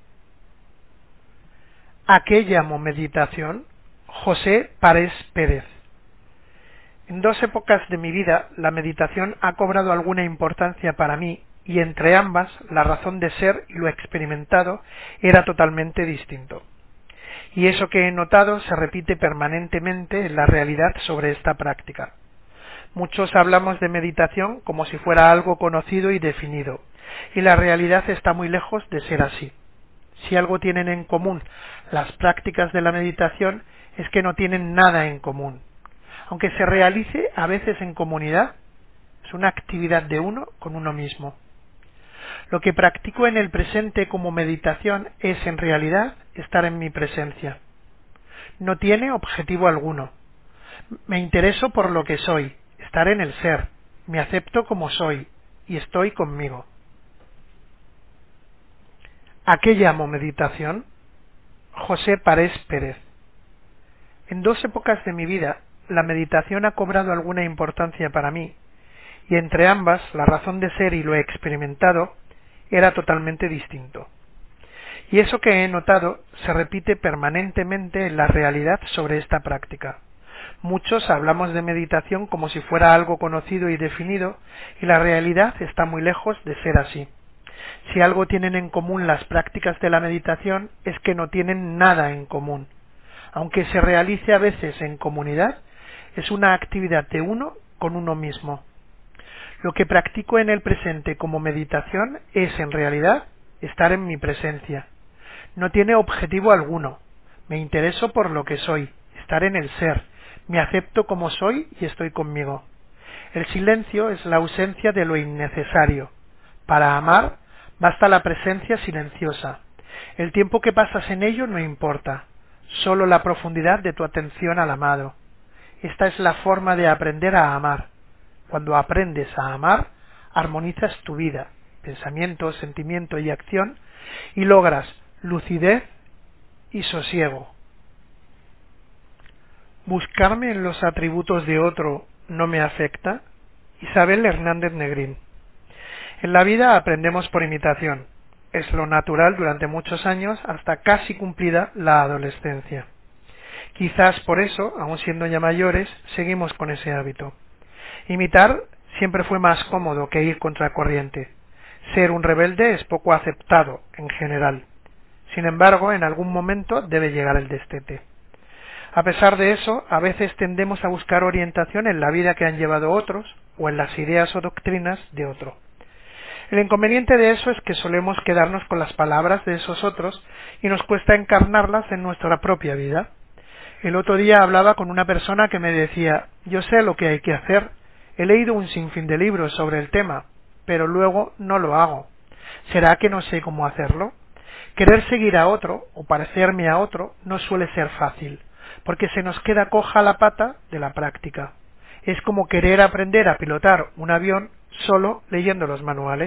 ¿A qué llamo meditación? José Parés Pérez. En dos épocas de mi vida la meditación ha cobrado alguna importancia para mí y entre ambas la razón de ser y lo experimentado era totalmente distinto. Y eso que he notado se repite permanentemente en la realidad sobre esta práctica. Muchos hablamos de meditación como si fuera algo conocido y definido, y la realidad está muy lejos de ser así. Si algo tienen en común las prácticas de la meditación es que no tienen nada en común. Aunque se realice a veces en comunidad, es una actividad de uno con uno mismo. Lo que practico en el presente como meditación es en realidad estar en mi presencia. No tiene objetivo alguno. Me intereso por lo que soy, estar en el ser, me acepto como soy y estoy conmigo. ¿A qué llamo meditación? José Parés Pérez. En dos épocas de mi vida, la meditación ha cobrado alguna importancia para mí, y entre ambas la razón de ser y lo experimentado era totalmente distinto. Y eso que he notado se repite permanentemente en la realidad sobre esta práctica. Muchos hablamos de meditación como si fuera algo conocido y definido, y la realidad está muy lejos de ser así. Si algo tienen en común las prácticas de la meditación es que no tienen nada en común. Aunque se realice a veces en comunidad, es una actividad de uno con uno mismo. Lo que practico en el presente como meditación es, en realidad, estar en mi presencia. No tiene objetivo alguno. Me intereso por lo que soy, estar en el ser. Me acepto como soy y estoy conmigo. El silencio es la ausencia de lo innecesario. Para amar, basta la presencia silenciosa. El tiempo que pasas en ello no importa, solo la profundidad de tu atención al amado. Esta es la forma de aprender a amar. Cuando aprendes a amar, armonizas tu vida, pensamiento, sentimiento y acción, y logras lucidez y sosiego. ¿Buscarme en los atributos de otro no me afecta? Isabel Hernández Negrín. En la vida aprendemos por imitación. Es lo natural durante muchos años hasta casi cumplida la adolescencia. Quizás por eso, aun siendo ya mayores, seguimos con ese hábito. Imitar siempre fue más cómodo que ir contracorriente. Ser un rebelde es poco aceptado, en general. Sin embargo, en algún momento debe llegar el destete. A pesar de eso, a veces tendemos a buscar orientación en la vida que han llevado otros o en las ideas o doctrinas de otro. El inconveniente de eso es que solemos quedarnos con las palabras de esos otros y nos cuesta encarnarlas en nuestra propia vida. El otro día hablaba con una persona que me decía: yo sé lo que hay que hacer, he leído un sinfín de libros sobre el tema, pero luego no lo hago. ¿Será que no sé cómo hacerlo? Querer seguir a otro o parecerme a otro no suele ser fácil, porque se nos queda coja la pata de la práctica. Es como querer aprender a pilotar un avión solo leyendo los manuales.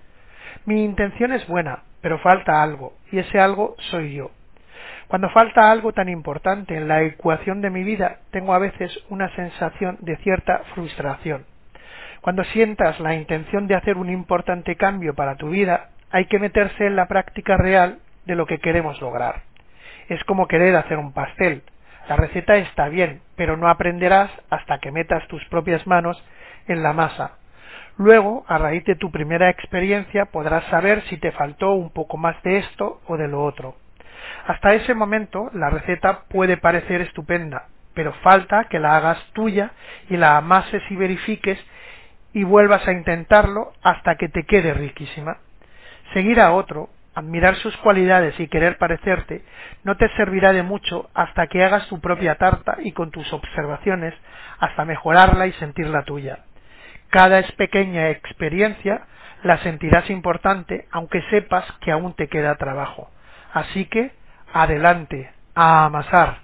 Mi intención es buena, pero falta algo, y ese algo soy yo. Cuando falta algo tan importante en la ecuación de mi vida, tengo a veces una sensación de cierta frustración. Cuando sientas la intención de hacer un importante cambio para tu vida, hay que meterse en la práctica real de lo que queremos lograr. Es como querer hacer un pastel. La receta está bien, pero no aprenderás hasta que metas tus propias manos en la masa. Luego, a raíz de tu primera experiencia, podrás saber si te faltó un poco más de esto o de lo otro. Hasta ese momento, la receta puede parecer estupenda, pero falta que la hagas tuya y la amases y verifiques y vuelvas a intentarlo hasta que te quede riquísima. Seguir a otro, admirar sus cualidades y querer parecerte no te servirá de mucho hasta que hagas tu propia tarta y con tus observaciones hasta mejorarla y sentirla tuya. Cada pequeña experiencia la sentirás importante aunque sepas que aún te queda trabajo. Así que, adelante, a amasar.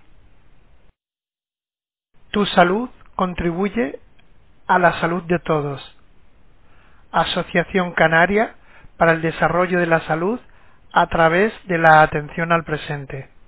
Tu salud contribuye a la salud de todos. Asociación Canaria para el Desarrollo de la Salud a través de la atención al presente.